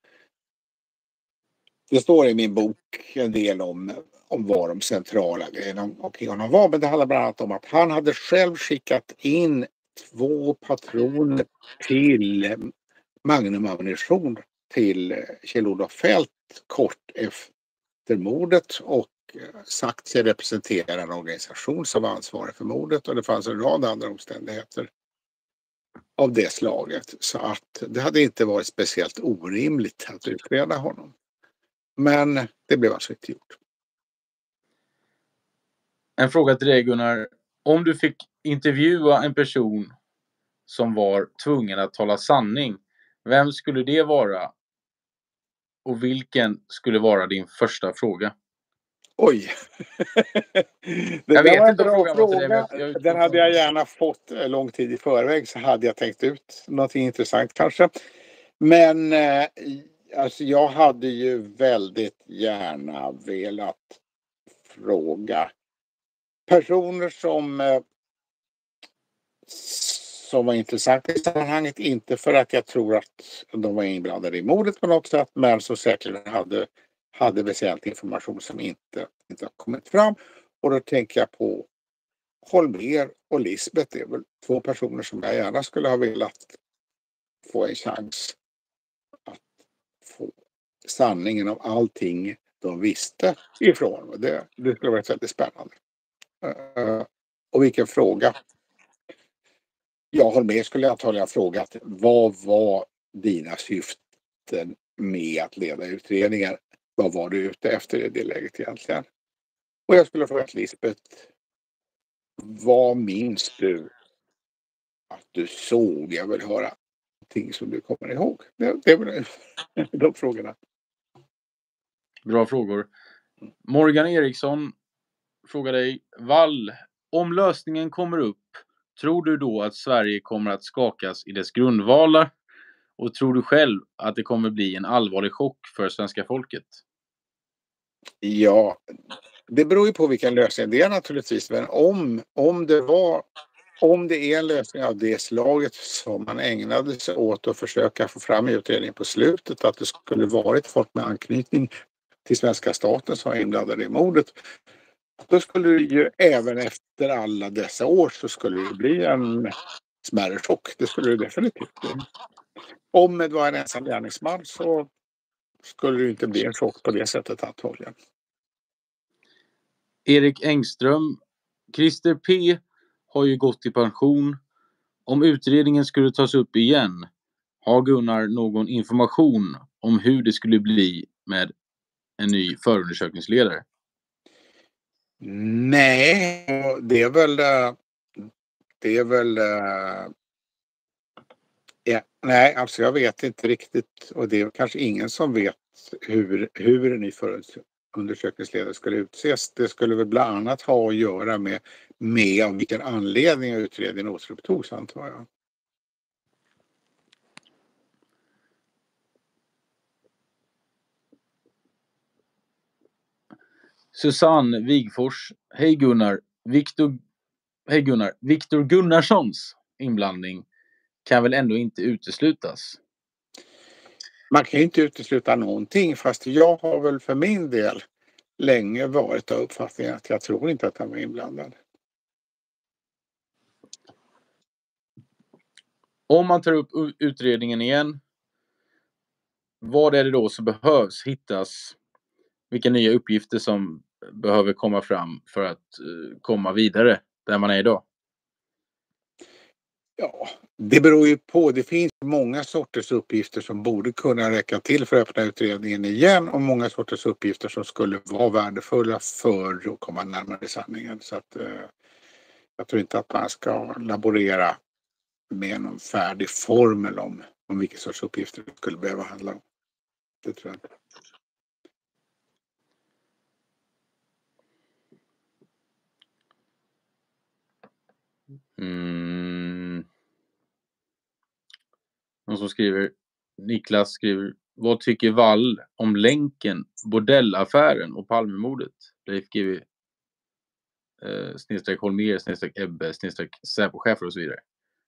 det står i min bok en del om vad de centrala grejerna omkring honom var, men det handlar bland annat om att han hade själv skickat in 2 patroner till magnusammunition till Kjell-Olof Feldt kort efter mordet och sagt sig representera en organisation som var ansvarig för mordet, och det fanns en rad andra omständigheter av det slaget, så att det hade inte varit speciellt orimligt att utreda honom. Men det blev alltså inte gjort. En fråga till dig, Gunnar. Om du fick intervjua en person som var tvungen att tala sanning, vem skulle det vara? Och vilken skulle vara din första fråga? Oj! Det Jag där vet var en inte om bra frågan var till fråga. dig, men Den hade jag gärna fått lång tid i förväg, så hade jag tänkt ut någonting intressant kanske. Men alltså jag hade ju väldigt gärna velat fråga personer som var intressanta i sammanhanget. Inte för att jag tror att de var inblandade i mordet på något sätt, men så säkert hade väsentlig information som inte har kommit fram. Och då tänker jag på Holmér och Lisbeth. Det är väl 2 personer som jag gärna skulle ha velat få en chans att få sanningen om allting de visste ifrån. Det skulle vara väldigt spännande. Och vilken fråga. Jag Holmér skulle antagligen ha frågat: vad var dina syften med att leda utredningar? Vad var du ute efter i det läget egentligen? Och jag skulle ha frågat Lisbeth: vad minns du att du såg? Jag vill höra någonting som du kommer ihåg. Det är väl de frågorna. Bra frågor. Morgan Eriksson frågar dig: Wall, om lösningen kommer upp, tror du då att Sverige kommer att skakas i dess grundvalar? Och tror du själv att det kommer bli en allvarlig chock för svenska folket? Ja, det beror ju på vilken lösning det är naturligtvis. Men om det är en lösning av det slaget som man ägnade sig åt att försöka få fram i utredningen på slutet, att det skulle varit folk med anknytning till svenska staten som var inblandade i mordet, då skulle det ju även efter alla dessa år så skulle det bli en smärre chock. Det skulle det definitivt bli. Om det var en ensam gärningsman så skulle det inte bli en chock på det sättet antagligen. Erik Engström: Christer P har ju gått i pension. Om utredningen skulle tas upp igen, har Gunnar någon information om hur det skulle bli med en ny förundersökningsledare? Nej, det är väl ja, nej, alltså jag vet inte riktigt, och det är kanske ingen som vet hur en ny undersökningsledare skulle utses. Det skulle väl bland annat ha att göra med av vilken anledning utredningen återupptogs, antar jag. Susanne Wigfors. Hej Gunnar. Viktor Gunnarssons inblandning kan väl ändå inte uteslutas? Man kan ju inte utesluta någonting, fast jag har väl för min del länge varit av uppfattningen att jag tror inte att han var inblandad. Om man tar upp utredningen igen, vad är det då som behövs hittas? Vilka nya uppgifter som behöver komma fram för att komma vidare där man är idag? Ja, det beror ju på. Det finns många sorters uppgifter som borde kunna räcka till för att öppna utredningen igen och många sorters uppgifter som skulle vara värdefulla för att komma närmare sanningen. Så att jag tror inte att man ska laborera med någon färdig formel om vilka sorts uppgifter det skulle behöva handla om. Det tror jag inte. Någon som skriver, Niklas skriver, vad tycker Wall om länken, bordellaffären och Palmemordet? Leif GW snedstreck Holmer, snedstreck Ebbe, snedstreck Säpochefer och så vidare.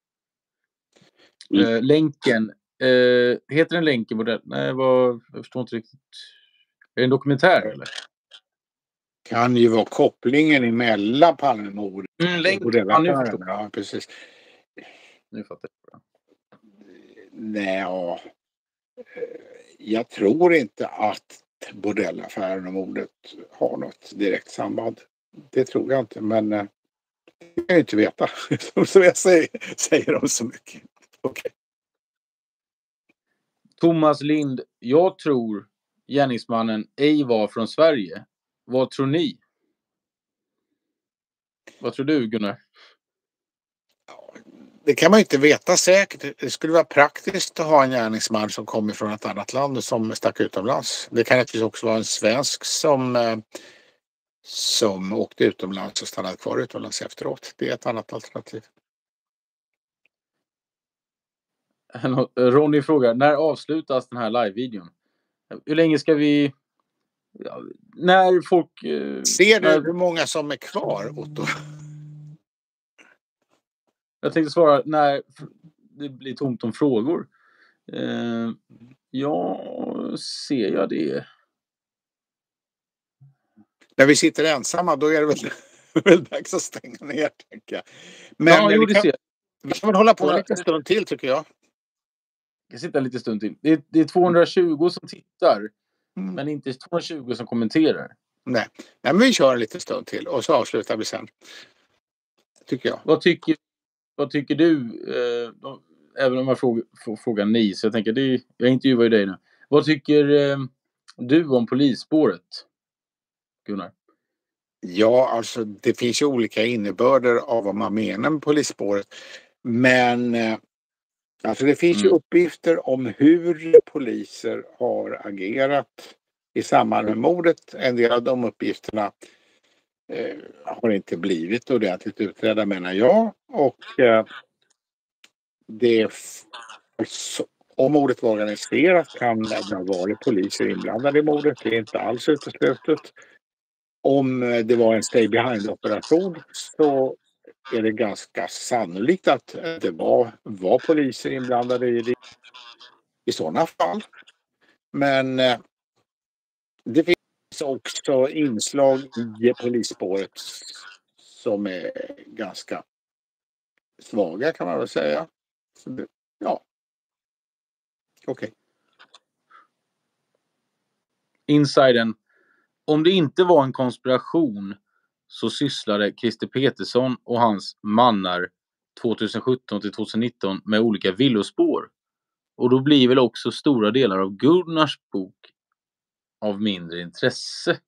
Länken, heter den länken bordell? Nej, jag förstår inte riktigt. Är det en dokumentär eller? Kan ju vara kopplingen emellan Palmemordet och bordellaffären. Ja, precis. Nu fattar jag. Nej, jag tror inte att bordellaffären och mordet har något direkt samband. Det tror jag inte, men det kan jag inte veta. Så jag säger de så mycket. Okay. Thomas Lind, jag tror gärningsmannen ej var från Sverige. Vad tror ni? Vad tror du, Gunnar? Det kan man ju inte veta säkert. Det skulle vara praktiskt att ha en gärningsman som kommer från ett annat land och som stack utomlands. Det kan naturligtvis också vara en svensk som åkte utomlands och stannade kvar utomlands efteråt. Det är ett annat alternativ. Ronny frågar, när avslutas den här live-videon? Hur länge ska vi... Ja, när folk... Ser du hur många som är kvar, Otto? Jag tänkte svara när det blir tomt om frågor. Ja, ser jag det? När vi sitter ensamma, då är det väl dags att stänga ner, tänker jag. Men ja, vi kan väl hålla på en liten stund till, tycker jag. Jag kan sitta en liten stund till. Det är 220 som tittar, men inte 220 som kommenterar. Nej, men vi kör en liten stund till och så avslutar vi sen. Tycker jag. Vad tycker du? Även om jag frågar ni, så jag tänker, jag intervjuar ju dig nu. Vad tycker du om polisspåret, Gunnar? Ja, alltså det finns ju olika innebörder av vad man menar med polisspåret. Men alltså det finns ju uppgifter om hur poliser har agerat i samband med mordet. En del av de uppgifterna har inte blivit ordentligt utredda, menar jag. Och om mordet var organiserat kan det ha varit poliser inblandade i mordet. Det är inte alls uteslutet. Om det var en stay behind-operation så är det ganska sannolikt att det var poliser inblandade i sådana fall. Men det finns också inslag i polisspåret som är ganska svaga, kan man väl säga. Så ja. Okej. Insiden. Om det inte var en konspiration så sysslade Christer Petersson och hans mannar 2017 till 2019 med olika villospår. Och då blir väl också stora delar av Gunnars bok av mindre intresse.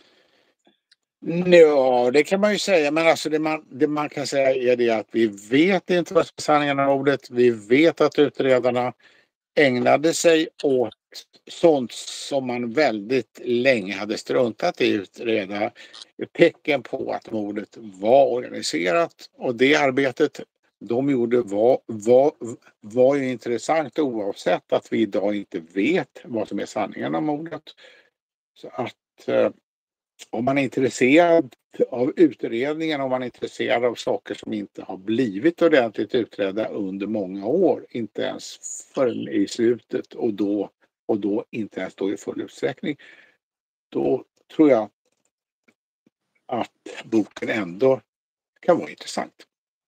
Ja, det kan man ju säga. Men alltså det man kan säga är det att vi vet inte vad sanningen om ordet. Vi vet att utredarna ägnade sig åt sånt som man väldigt länge hade struntat i utreda. Ett tecken på att mordet var organiserat, och det arbetet de gjorde var ju intressant, oavsett att vi idag inte vet vad som är sanningen om mordet. Så att om man är intresserad av utredningen, om man är intresserad av saker som inte har blivit ordentligt utredda under många år, inte ens förrän i slutet, och då inte ens då i full utsträckning, då tror jag att boken ändå kan vara intressant.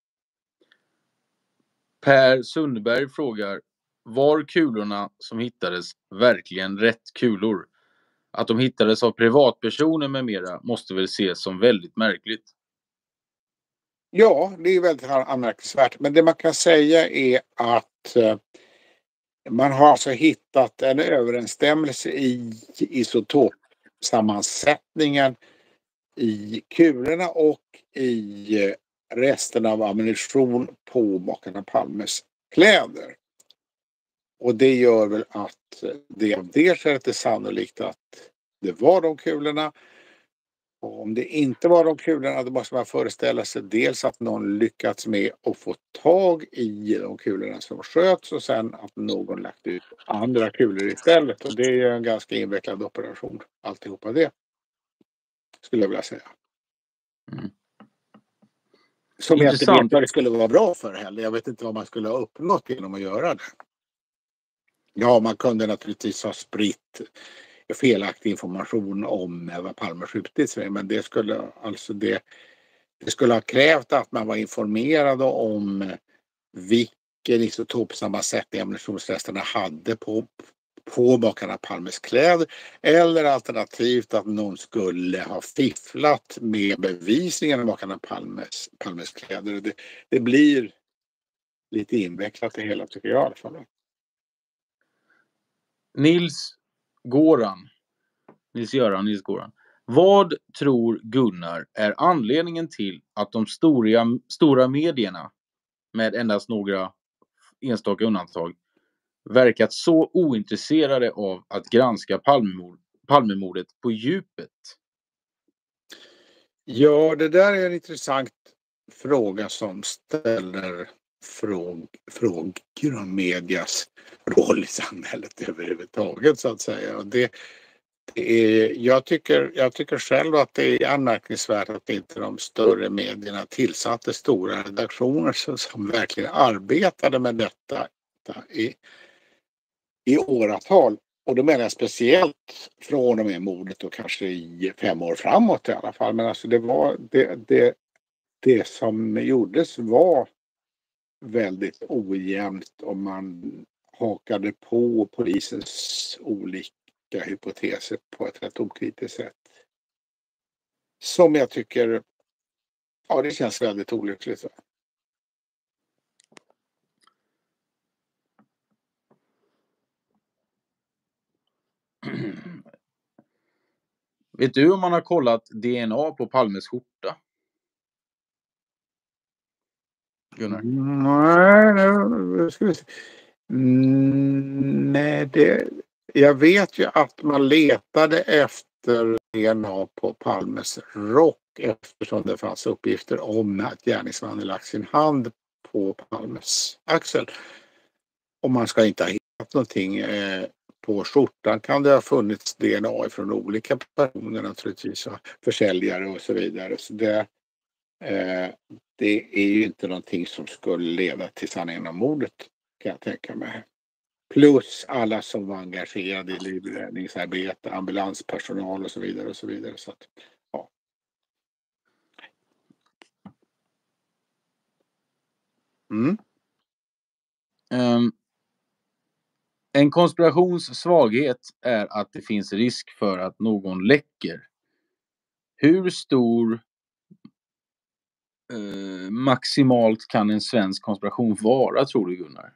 Per Sundberg frågar: var kulorna som hittades verkligen rätt kulor? Att de hittades av privatpersoner med mera måste väl ses som väldigt märkligt. Ja, det är väldigt anmärkningsvärt. Men det man kan säga är att man har alltså hittat en överensstämmelse i isotopsammansättningen i kulorna och i resten av ammunition på makarna Palmes kläder. Och det gör väl att det av det skälet är sannolikt att det var de kulorna. Och om det inte var de kulorna, då måste man föreställa sig dels att någon lyckats med att få tag i de kulorna som sköts, och sen att någon lagt ut andra kulor istället. Och det är en ganska invecklad operation, alltihopa det, skulle jag vilja säga. Mm. Som jag inte vet vad det skulle vara bra för heller. Jag vet inte vad man skulle ha uppnått genom att göra det. Ja, man kunde naturligtvis ha spritt felaktig information om vad Palme skjutits med, men det skulle ha krävt att man var informerad om vilken isotopsammansättning ammunitionsresterna hade på makarna Palmes kläder, eller alternativt att någon skulle ha fifflat med bevisningen av makarna Palmes kläder. Det blir lite invecklat det hela, tycker jag i alla fall. Nils Göran. Vad tror Gunnar är anledningen till att de stora medierna, med endast några enstaka undantag, verkat så ointresserade av att granska Palmemordet på djupet? Ja, det där är en intressant fråga som ställer frågor om medias roll i samhället överhuvudtaget, så att säga. Och jag tycker själv att det är anmärkningsvärt att inte de större medierna tillsatte stora redaktioner som verkligen arbetade med detta i åratal. Och då menar jag speciellt från och med mordet, och kanske i 5 år framåt i alla fall. Men alltså det som gjordes var väldigt ojämnt, om man hakade på polisens olika hypoteser på ett rätt okritiskt sätt. Som jag tycker, ja, det känns väldigt olyckligt. Vet du om man har kollat DNA på Palmes skjorta? Gunnar? Nej, ska vi se. Nej, jag vet ju att man letade efter DNA på Palmes rock, eftersom det fanns uppgifter om att gärningsmannen lagt sin hand på Palmes axel. Och man ska inte ha hittat någonting på skjortan. Kan det ha funnits DNA från olika personer, naturligtvis, försäljare och så vidare. Så det är ju inte någonting som skulle leda till sanningen om mordet, kan jag tänka mig. Plus alla som var engagerade i livräddningsarbete, ambulanspersonal och så vidare och så vidare. Så att, ja. En konspirations svaghet är att det finns risk för att någon läcker. Hur stor maximalt kan en svensk konspiration vara, tror du, Gunnar?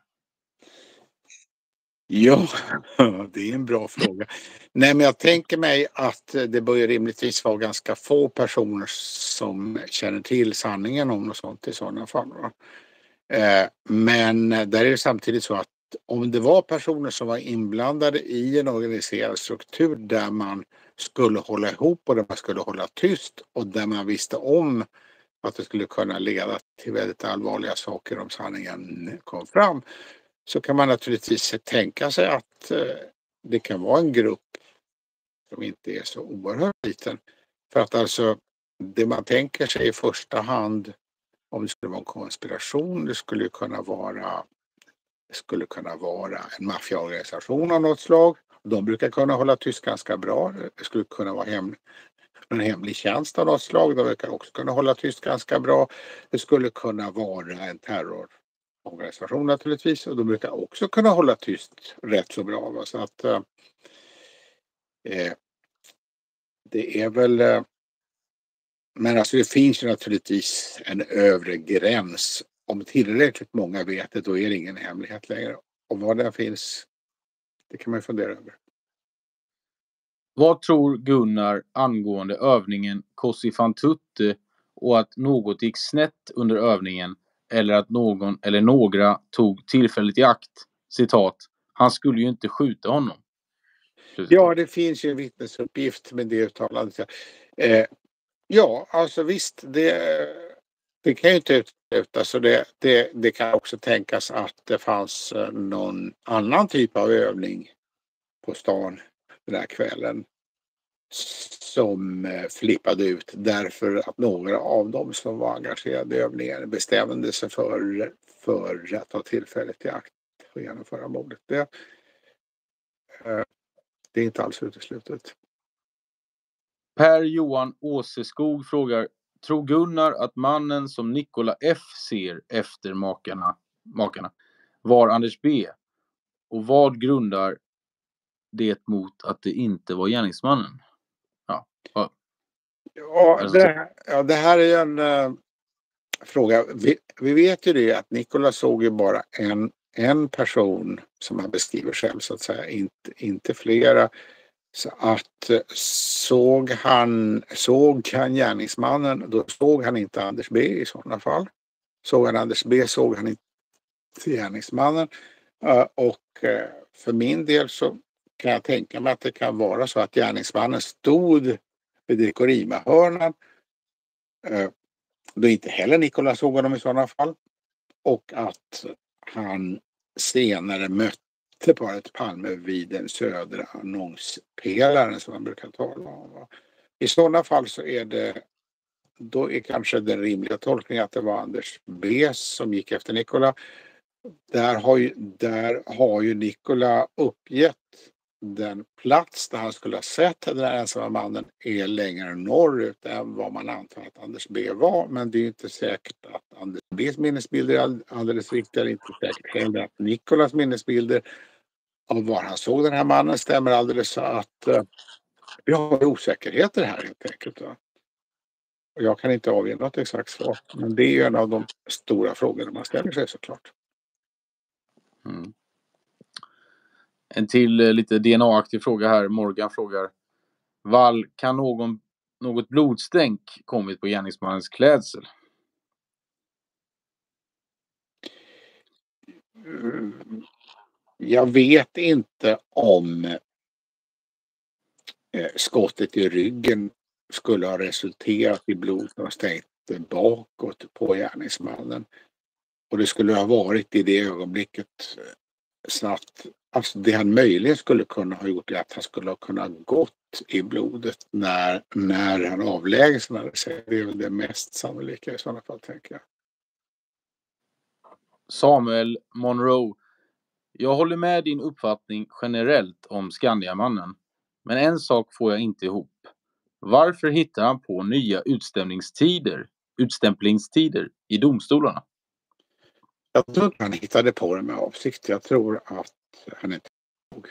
Ja, det är en bra fråga. Nej, men jag tänker mig att det bör rimligtvis vara ganska få personer som känner till sanningen om något sånt i sådana fall. Men där är det samtidigt så att om det var personer som var inblandade i en organiserad struktur där man skulle hålla ihop och där man skulle hålla tyst och där man visste om att det skulle kunna leda till väldigt allvarliga saker om sanningen kom fram, så kan man naturligtvis tänka sig att det kan vara en grupp som inte är så oerhört liten. För att alltså det man tänker sig i första hand, om det skulle vara en konspiration, det skulle kunna vara en maffiaorganisation av något slag. De brukar kunna hålla tyst ganska bra. Det skulle kunna vara en hemlig tjänst av något slag. De brukar också kunna hålla tyst ganska bra. Det skulle kunna vara en terrororganisation naturligtvis. Och de brukar också kunna hålla tyst rätt så bra. Så att det är väl... Men alltså det finns ju naturligtvis en övre gräns. Om tillräckligt många vet det, då är det ingen hemlighet längre. Och vad det finns, det kan man ju fundera över. Vad tror Gunnar angående övningen Kossi fan Tutte och att något gick snett under övningen eller att någon eller några tog tillfället i akt? Citat, han skulle ju inte skjuta honom. Ja, det finns ju en vittnesuppgift med det uttalandet. Ja, alltså visst, det kan ju inte uteslutas. Så det kan också tänkas att det fanns någon annan typ av övning på stan den här kvällen som flippade ut därför att några av dem som var engagerade i övningen bestämde sig för att ta tillfället i akt och genomföra mordet. Det är inte alls uteslutet. Per-Johan Åseskog frågar, tror Gunnar att mannen som Nikola F ser efter makarna var Anders B? Och vad grundar det mot att det inte var gärningsmannen? Det här är ju en fråga. Vi vet ju det att Nikola såg ju bara en person som han beskriver själv så att säga, inte flera. Så att såg han gärningsmannen, då såg han inte Anders B i sådana fall. Såg han Anders B såg han inte gärningsmannen. Och för min del så kan jag tänka mig att det kan vara så att gärningsmannen stod vid Dekorima-hörnan. Då inte heller Nikola såg honom i sådana fall. Och att han senare mötte paret Palme vid den södra annonspelaren som man brukar tala om. I sådana fall så då är kanske den rimliga tolkningen att det var Anders B som gick efter Nikola. Där har ju Nikola uppgett den plats där han skulle ha sett den här ensamma mannen är längre norrut än vad man antar att Anders B var. Men det är inte säkert att Anders B:s minnesbilder är alldeles riktiga. Det är inte säkert heller att Nikolas minnesbilder av var han såg den här mannen stämmer alldeles, så att vi har osäkerheter här helt enkelt. Och jag kan inte avge något exakt svar. Men det är ju en av de stora frågorna man ställer sig såklart. Mm. En till lite DNA-aktig fråga här. Morgan frågar, Wall, kan något blodstänk kommit på gärningsmannens klädsel? Jag vet inte om skottet i ryggen skulle ha resulterat i blod som stängt bakåt på gärningsmannen. Och det skulle ha varit i det ögonblicket snabbt. Alltså det han möjligen skulle kunna ha gjort är att han skulle ha kunnat gått i blodet när han avlägsnade sig. Det är väl det mest sannolika i sådana fall, tänker jag. Samuel Monroe. Jag håller med din uppfattning generellt om Skandiamannen. Men en sak får jag inte ihop. Varför hittar han på nya utstämplingstider i domstolarna? Jag tror inte han hittade på det med avsikt. Jag tror att han inte tog.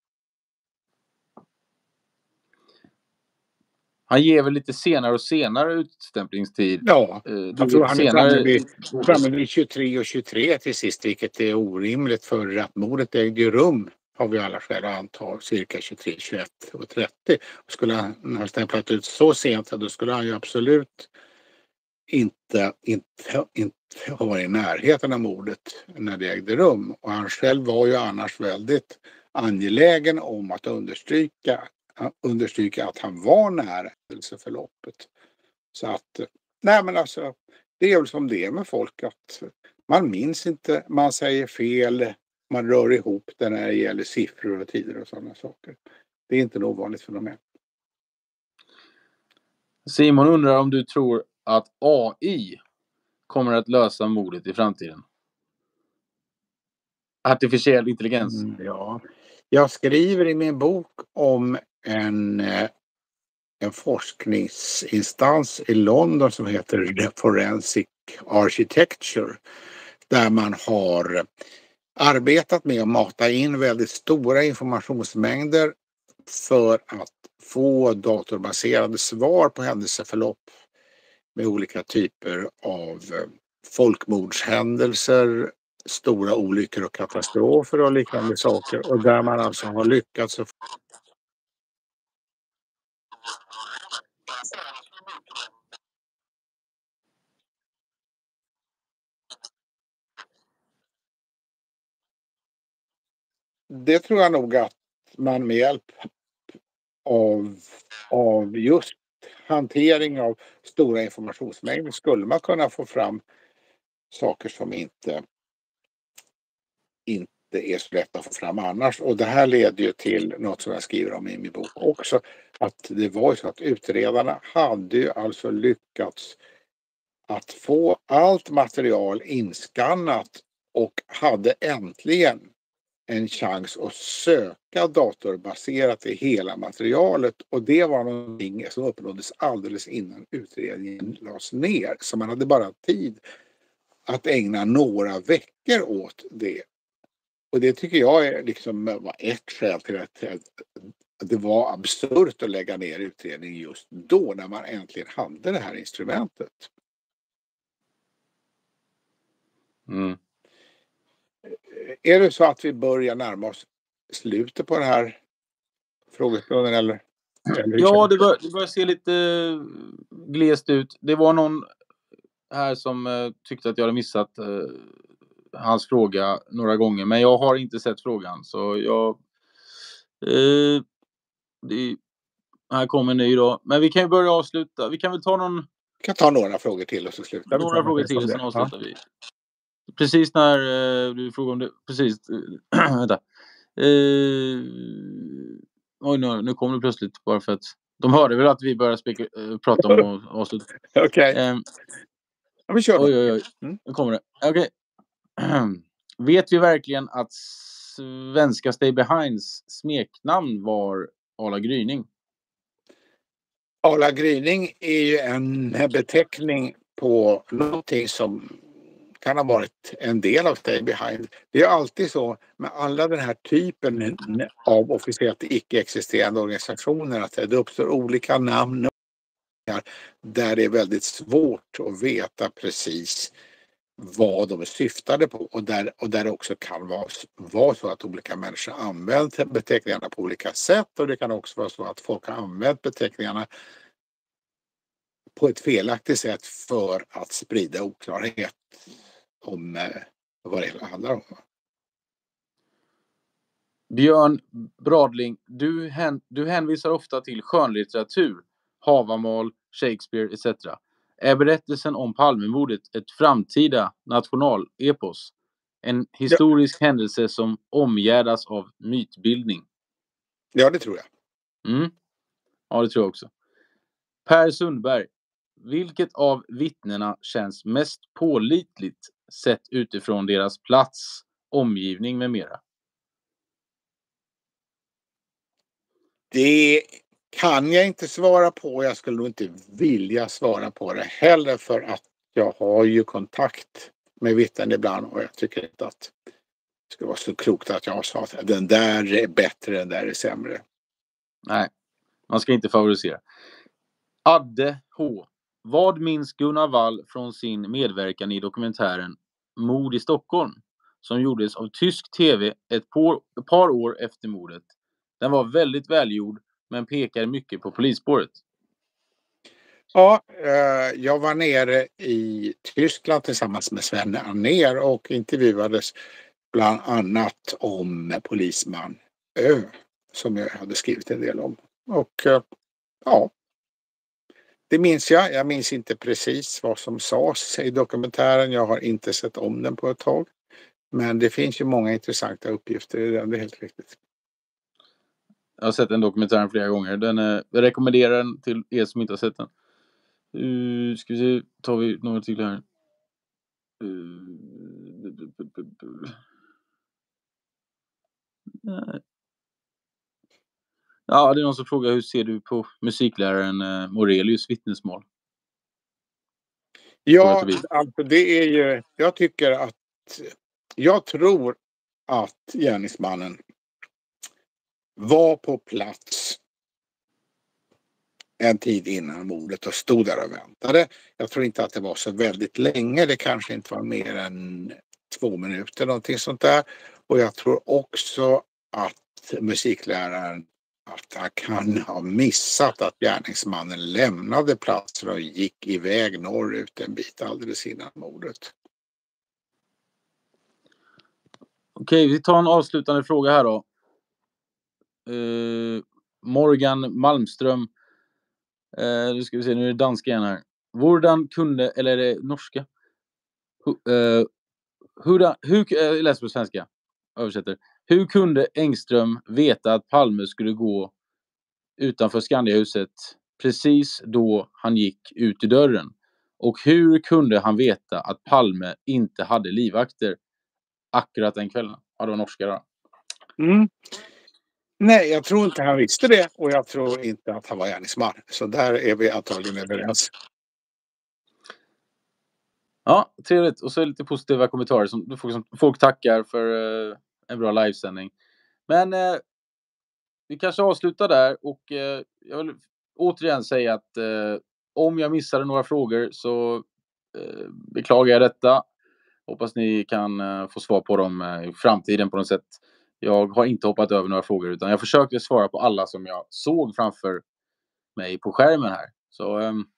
Han ger väl lite senare och senare utstämplingstid. Ja, jag tror han är framme vid 23 och 23 till sist, vilket är orimligt för att mordet ägde rum, har vi alla skäl att anta, cirka 23, 21 och 30. Och skulle han ha stämplat ut så sent, då skulle han ju absolut inte var i närheten av mordet när det ägde rum. Och han själv var ju annars väldigt angelägen om att understryka att han var nära händelseförloppet. Så att, nej men alltså, det är väl som det är med folk, att man minns inte, man säger fel, man rör ihop det när det gäller siffror och tider och sådana saker. Det är inte något ovanligt fenomen. Simon undrar om du tror att AI kommer att lösa mordet i framtiden? Artificiell intelligens. Ja, jag skriver i min bok om en forskningsinstans i London som heter The Forensic Architecture, där man har arbetat med att mata in väldigt stora informationsmängder för att få datorbaserade svar på händelseförlopp med olika typer av folkmordshändelser, stora olyckor och katastrofer och liknande saker, och där man alltså har lyckats att det tror jag nog att man med hjälp av just hantering av stora informationsmängder skulle man kunna få fram saker som inte är så lätt att få fram annars. Och det här leder ju till något som jag skriver om i min bok också, att det var ju så att utredarna hade ju alltså lyckats att få allt material inskannat och hade äntligen en chans att söka datorbaserat i hela materialet, och det var någonting som uppnåddes alldeles innan utredningen lades ner, så man hade bara tid att ägna några veckor åt det. Och det tycker jag är liksom var ett skäl till att det var absurt att lägga ner utredningen just då, när man äntligen hade det här instrumentet. Mm. Är det så att vi börjar närma oss slutet på den här frågestunden, eller Ja, det börjar se lite glest ut. Det var någon här som tyckte att jag hade missat hans fråga några gånger, men jag har inte sett frågan, så jag här kommer en ny då. Men vi kan ju börja avsluta. Vi kan väl ta Vi kan ta några frågor till och så slutar vi. Några frågor till, sen avslutar vi. Precis när du frågade om det. Precis. Vänta. Oj, nu kommer det plötsligt, bara för att de hörde väl att vi började prata om att avsluta. Okej. Ja, vi kör då. Oj. Nu kommer det. Okej. Vet vi verkligen att svenska Stay Behinds smeknamn var Ala Gryning? Ala Gryning är ju en beteckning på någonting som kan ha varit en del av Stay Behind. Det är alltid så med alla den här typen av officiellt icke-existerande organisationer, att det uppstår olika namn där det är väldigt svårt att veta precis vad de är syftade på, och där det också kan vara så att olika människor använt beteckningarna på olika sätt, och det kan också vara så att folk har använt beteckningarna på ett felaktigt sätt för att sprida oklarhet om vad det handlar om. Björn Bradling, du hänvisar ofta till skönlitteratur, Havamal, Shakespeare etc. Är berättelsen om Palmemordet ett framtida nationalepos? En historisk händelse som omgärdas av mytbildning? Ja, det tror jag. Ja, det tror jag också. Per Sundberg, vilket av vittnena känns mest pålitligt sett utifrån deras plats, omgivning med mera? Det kan jag inte svara på. Jag skulle nog inte vilja svara på det heller, för att jag har ju kontakt med vittnen ibland, och jag tycker inte att det skulle vara så klokt att jag sa att den där är bättre, den där är sämre. Nej, man ska inte favorisera. Adde H. Vad minns Gunnar Wall från sin medverkan i dokumentären Mord i Stockholm, som gjordes av tysk tv ett par år efter mordet? Den var väldigt välgjord, men pekar mycket på polisspåret. Ja, jag var nere i Tyskland tillsammans med Sven Anér och intervjuades bland annat om Polisman Ö, som jag hade skrivit en del om. Och ja, det minns jag. Jag minns inte precis vad som sades i dokumentären. Jag har inte sett om den på ett tag. Men det finns ju många intressanta uppgifter i den, det är helt riktigt. Jag har sett den dokumentären flera gånger. Jag rekommenderar den till er som inte har sett den. Ska vi se, tar vi några till här. Ja, det är någon som frågar hur ser du på musikläraren Morelius vittnesmål? Ja, alltså det är ju, jag tror att gärningsmannen var på plats en tid innan mordet och stod där och väntade. Jag tror inte att det var så väldigt länge. Det kanske inte var mer än 2 minuter, någonting sånt där. Och jag tror också att musikläraren, att han kan ha missat att gärningsmannen lämnade platsen och gick iväg norrut en bit alldeles innan mordet. Okej, vi tar en avslutande fråga här då. Morgan Malmström. Nu ska vi se, nu är det danska igen här. Hvordan kunde, eller är det norska? Hur läser på svenska? Översätter. Hur kunde Engström veta att Palme skulle gå utanför Skandiahuset precis då han gick ut i dörren? Och hur kunde han veta att Palme inte hade livvakter akkurat den kvällen? Ja, det var norska då. Nej, jag tror inte han visste det och jag tror inte att han var gärningsman. Så där är vi antagligen överens. Ja, trevligt. Och så lite positiva kommentarer som folk tackar för en bra livesändning. Men vi kanske avslutar där och jag vill återigen säga att om jag missade några frågor så beklagar jag detta. Hoppas ni kan få svar på dem i framtiden på något sätt. Jag har inte hoppat över några frågor utan jag försökte svara på alla som jag såg framför mig på skärmen här. Så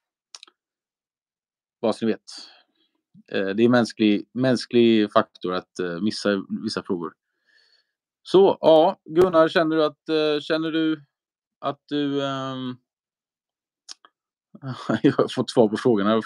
vad så ni vet. Det är mänsklig faktor att missa vissa frågor. Så ja, Gunnar, känner du att du jag har fått svar på frågorna.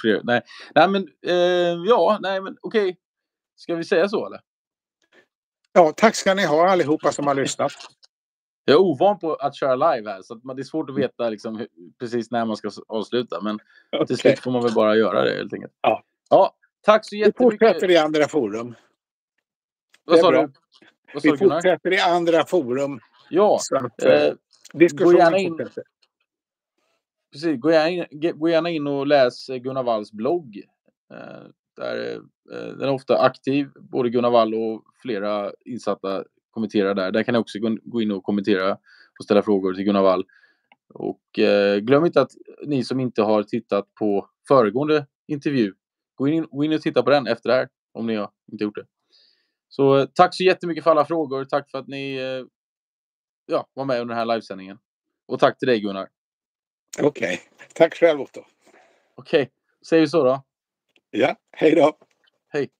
Men okej. Ska vi säga så eller? Ja, tack ska ni ha allihopa som har lyssnat. Jag är ovan på att köra live här så att det är svårt att veta liksom, precis när man ska avsluta. Men till slut får man väl bara göra det helt enkelt. Ja, tack så jättemycket. Vi fortsätter i andra forum. Vad sa du? Vi fortsätter i andra forum. Ja, så att, diskussionen fortsätter. Precis, gå gärna in och läs Gunnar Walls blogg. Där den är ofta aktiv, både Gunnar Wall och flera insatta kommenterar där. Där kan ni också gå in och kommentera och ställa frågor till Gunnar Wall. Och glöm inte att ni som inte har tittat på föregående intervju, gå in och titta på den efter det här, om ni har inte gjort det. Så tack så jättemycket för alla frågor. Tack för att ni var med under den här livesändningen. Och tack till dig Gunnar. Okej. Tack själv Otto. Okej, säger vi så då. Ja, hej då. Hej.